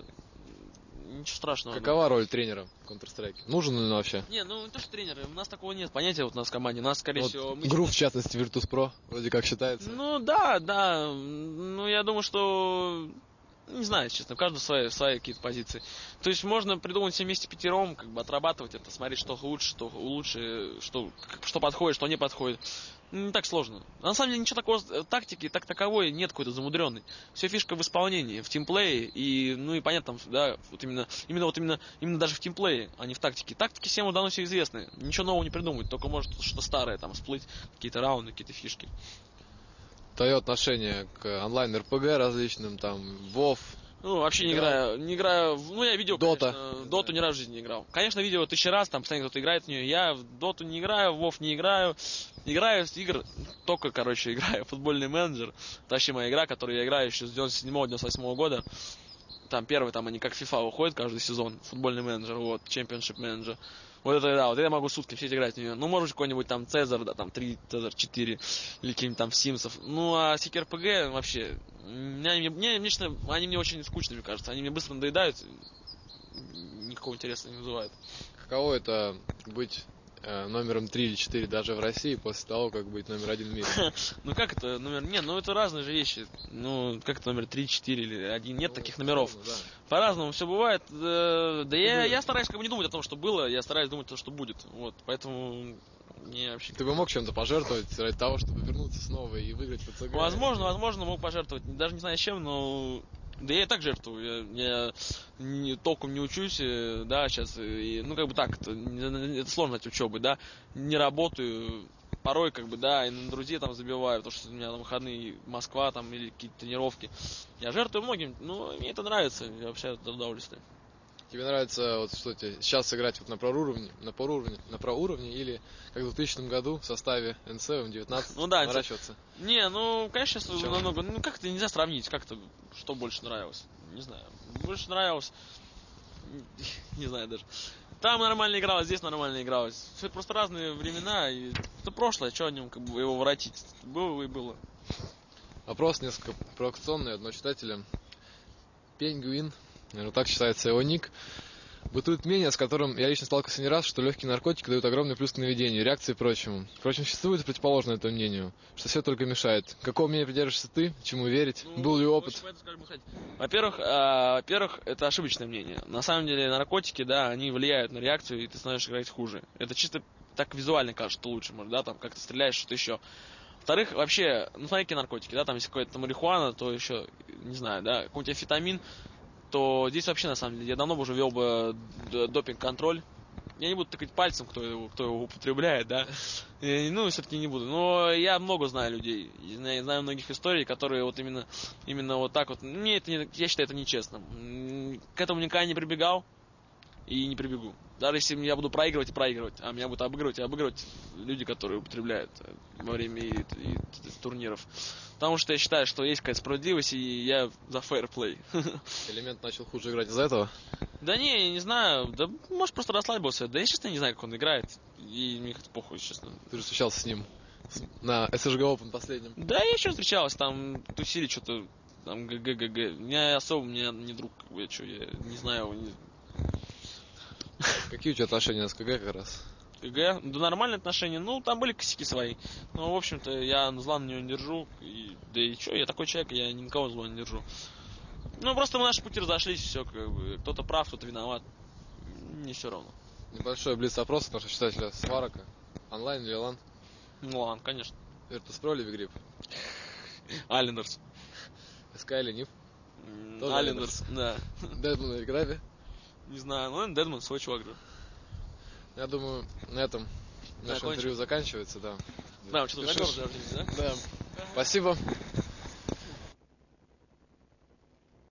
Ничего страшного. Какова роль тренера в Counter-Strike? Нужен ли он вообще? Не, ну не то, что тренеры, у нас такого нет понятия вот у нас в команде. У нас, скорее Вот всего... Мы... Грув, в частности, Virtus.pro, вроде как считается. Ну да, да. Ну я думаю, что... Не знаю, честно, у каждого свои, свои какие-то позиции. То есть можно придумать все вместе пятером, как бы отрабатывать это, смотреть, что лучше, что лучше, что, что подходит, что не подходит. Не так сложно. На самом деле ничего такого, тактики так таковой нет какой-то замудренной. Все фишка в исполнении, в тимплее, и, ну и понятно, там, да, вот именно, именно вот именно, именно даже в тимплее, а не в тактике. Тактики всем уже давно все известны. Ничего нового не придумать, только может что-то старое там всплыть, какие-то раунды, какие-то фишки. Твое отношение к онлайн-РПГ различным, там, WoW. Ну, вообще не играю, не играю, ну, я видел, Дота. конечно, Доту ни разу в жизни не играл. Конечно, видел тысячу раз, там постоянно кто-то играет в нее, я в Доту не играю, в WoW не играю, играю в игр, только, короче, играю в футбольный менеджер, это вообще моя игра, которую я играю еще с девяносто седьмого — девяносто восьмого года, там первый, там они как FIFA выходят каждый сезон, футбольный менеджер, вот, Championship менеджер. Вот это, да, вот это я могу сутки сидеть играть в нее. Ну, может, какой-нибудь там Цезарь, да, там три, Цезарь четыре, или какие-нибудь там Симсов. Ну, а Сикер РПГ вообще, мне, мне, мне, лично, они мне очень скучными, кажется. Они мне быстро надоедают, никакого интереса не вызывают. Каково это быть э, номером три или четыре даже в России после того, как быть номер один в мире? Ну, как это номер... Не, ну, это разные же вещи. Ну, как это номер три, четыре или один? Нет таких номеров. По-разному все бывает. Да, да я, я стараюсь как бы не думать о том, что было, я стараюсь думать о том, что будет. Вот, поэтому мне вообще... Ты бы мог чем-то пожертвовать ради того, чтобы вернуться снова и выиграть в ЦГ? Возможно, возможно, мог пожертвовать. Даже не знаю с чем, но... Да я и так жертвую. Я, я не, толком не учусь, да, сейчас. И, ну, как бы так, это, это сложно от учебы, да. Не работаю. Порой, как бы, да, и на друзей там забиваю, потому что у меня на выходные Москва там или какие-то тренировки. Я жертвую многим, но мне это нравится, я вообще это удовольствие. Тебе нравится, вот что тебе сейчас сыграть вот на проуровне, на проуровне, на проуровне или как в двухтысячном году в составе эн севен девятнадцать ну, да, наращиваться? Не, ну, конечно, сейчас намного, ну, как-то нельзя сравнить, как-то, что больше нравилось, не знаю, больше нравилось, не знаю даже. Там нормально игралось, здесь нормально игралось. Все просто разные времена, и это прошлое, что о нем как бы его воротить. Было и было. Вопрос несколько провокационный от читателя. Пеньгуин, наверное, так считается его ник. Бытует мнение, с которым я лично сталкивался не раз, что легкие наркотики дают огромный плюс к наведению, реакции и прочему. Впрочем, существует противоположное этому мнению, что все только мешает. Какого мнения придерживаешься ты? Чему верить? Ну, Был ли опыт? Во-первых, э, во-первых, это ошибочное мнение. На самом деле наркотики, да, они влияют на реакцию, и ты становишься играть хуже. Это чисто так визуально кажется, что лучше, может, да, там как ты стреляешь, что-то еще. Во-вторых, вообще, ну смотри, какие наркотики, да, там если какая-то марихуана, то еще, не знаю, да, какой-нибудь амфетамин, то здесь вообще, на самом деле, я давно бы уже вел бы допинг-контроль. Я не буду тыкать пальцем, кто его, кто его употребляет, да. И, ну, все-таки не буду. Но я много знаю людей. Я знаю многих историй, которые вот именно, именно вот так вот. Мне это не, я считаю это нечестно. К этому никогда не прибегал и не прибегу. Даже если я буду проигрывать и проигрывать, а меня будут обыгрывать и обыгрывать люди, которые употребляют во время и, и, и турниров. Потому что я считаю, что есть какая-то справедливость, и я за фейерплей. Элемент начал хуже играть из-за этого? Да не, я не знаю. Да может просто расслабился. Да я честно не знаю, как он играет. И мне как-то похуй, честно. Ты же встречался с ним на эс эс джи Open последнем. Да, я еще встречался, там тусили что-то, там ГГГ. Меня особо, мне не друг, как бы, я что, я не знаю его. Не... Какие у тебя отношения с КГ как раз? КГ? Да нормальные отношения, ну там были косяки свои. Но в общем-то я зла на него не держу. И, да и что, я такой человек, я никого зла не держу. Ну просто мы наши пути разошлись, все, как бы, кто-то прав, кто-то виноват. Не все равно. Небольшой блиц-опрос от нашего читателя Сварака. Онлайн или лан? Ну ладно, конечно. Virtus.pro или Вигрип? Алендерс. СК или НИФ? Алендерс, да. Дедман или Граби? Не знаю, ну Дедман свой чувак же. Я думаю, на этом наше интервью заканчивается, да. Да, мы что-то Пишешь? да? Да. Спасибо.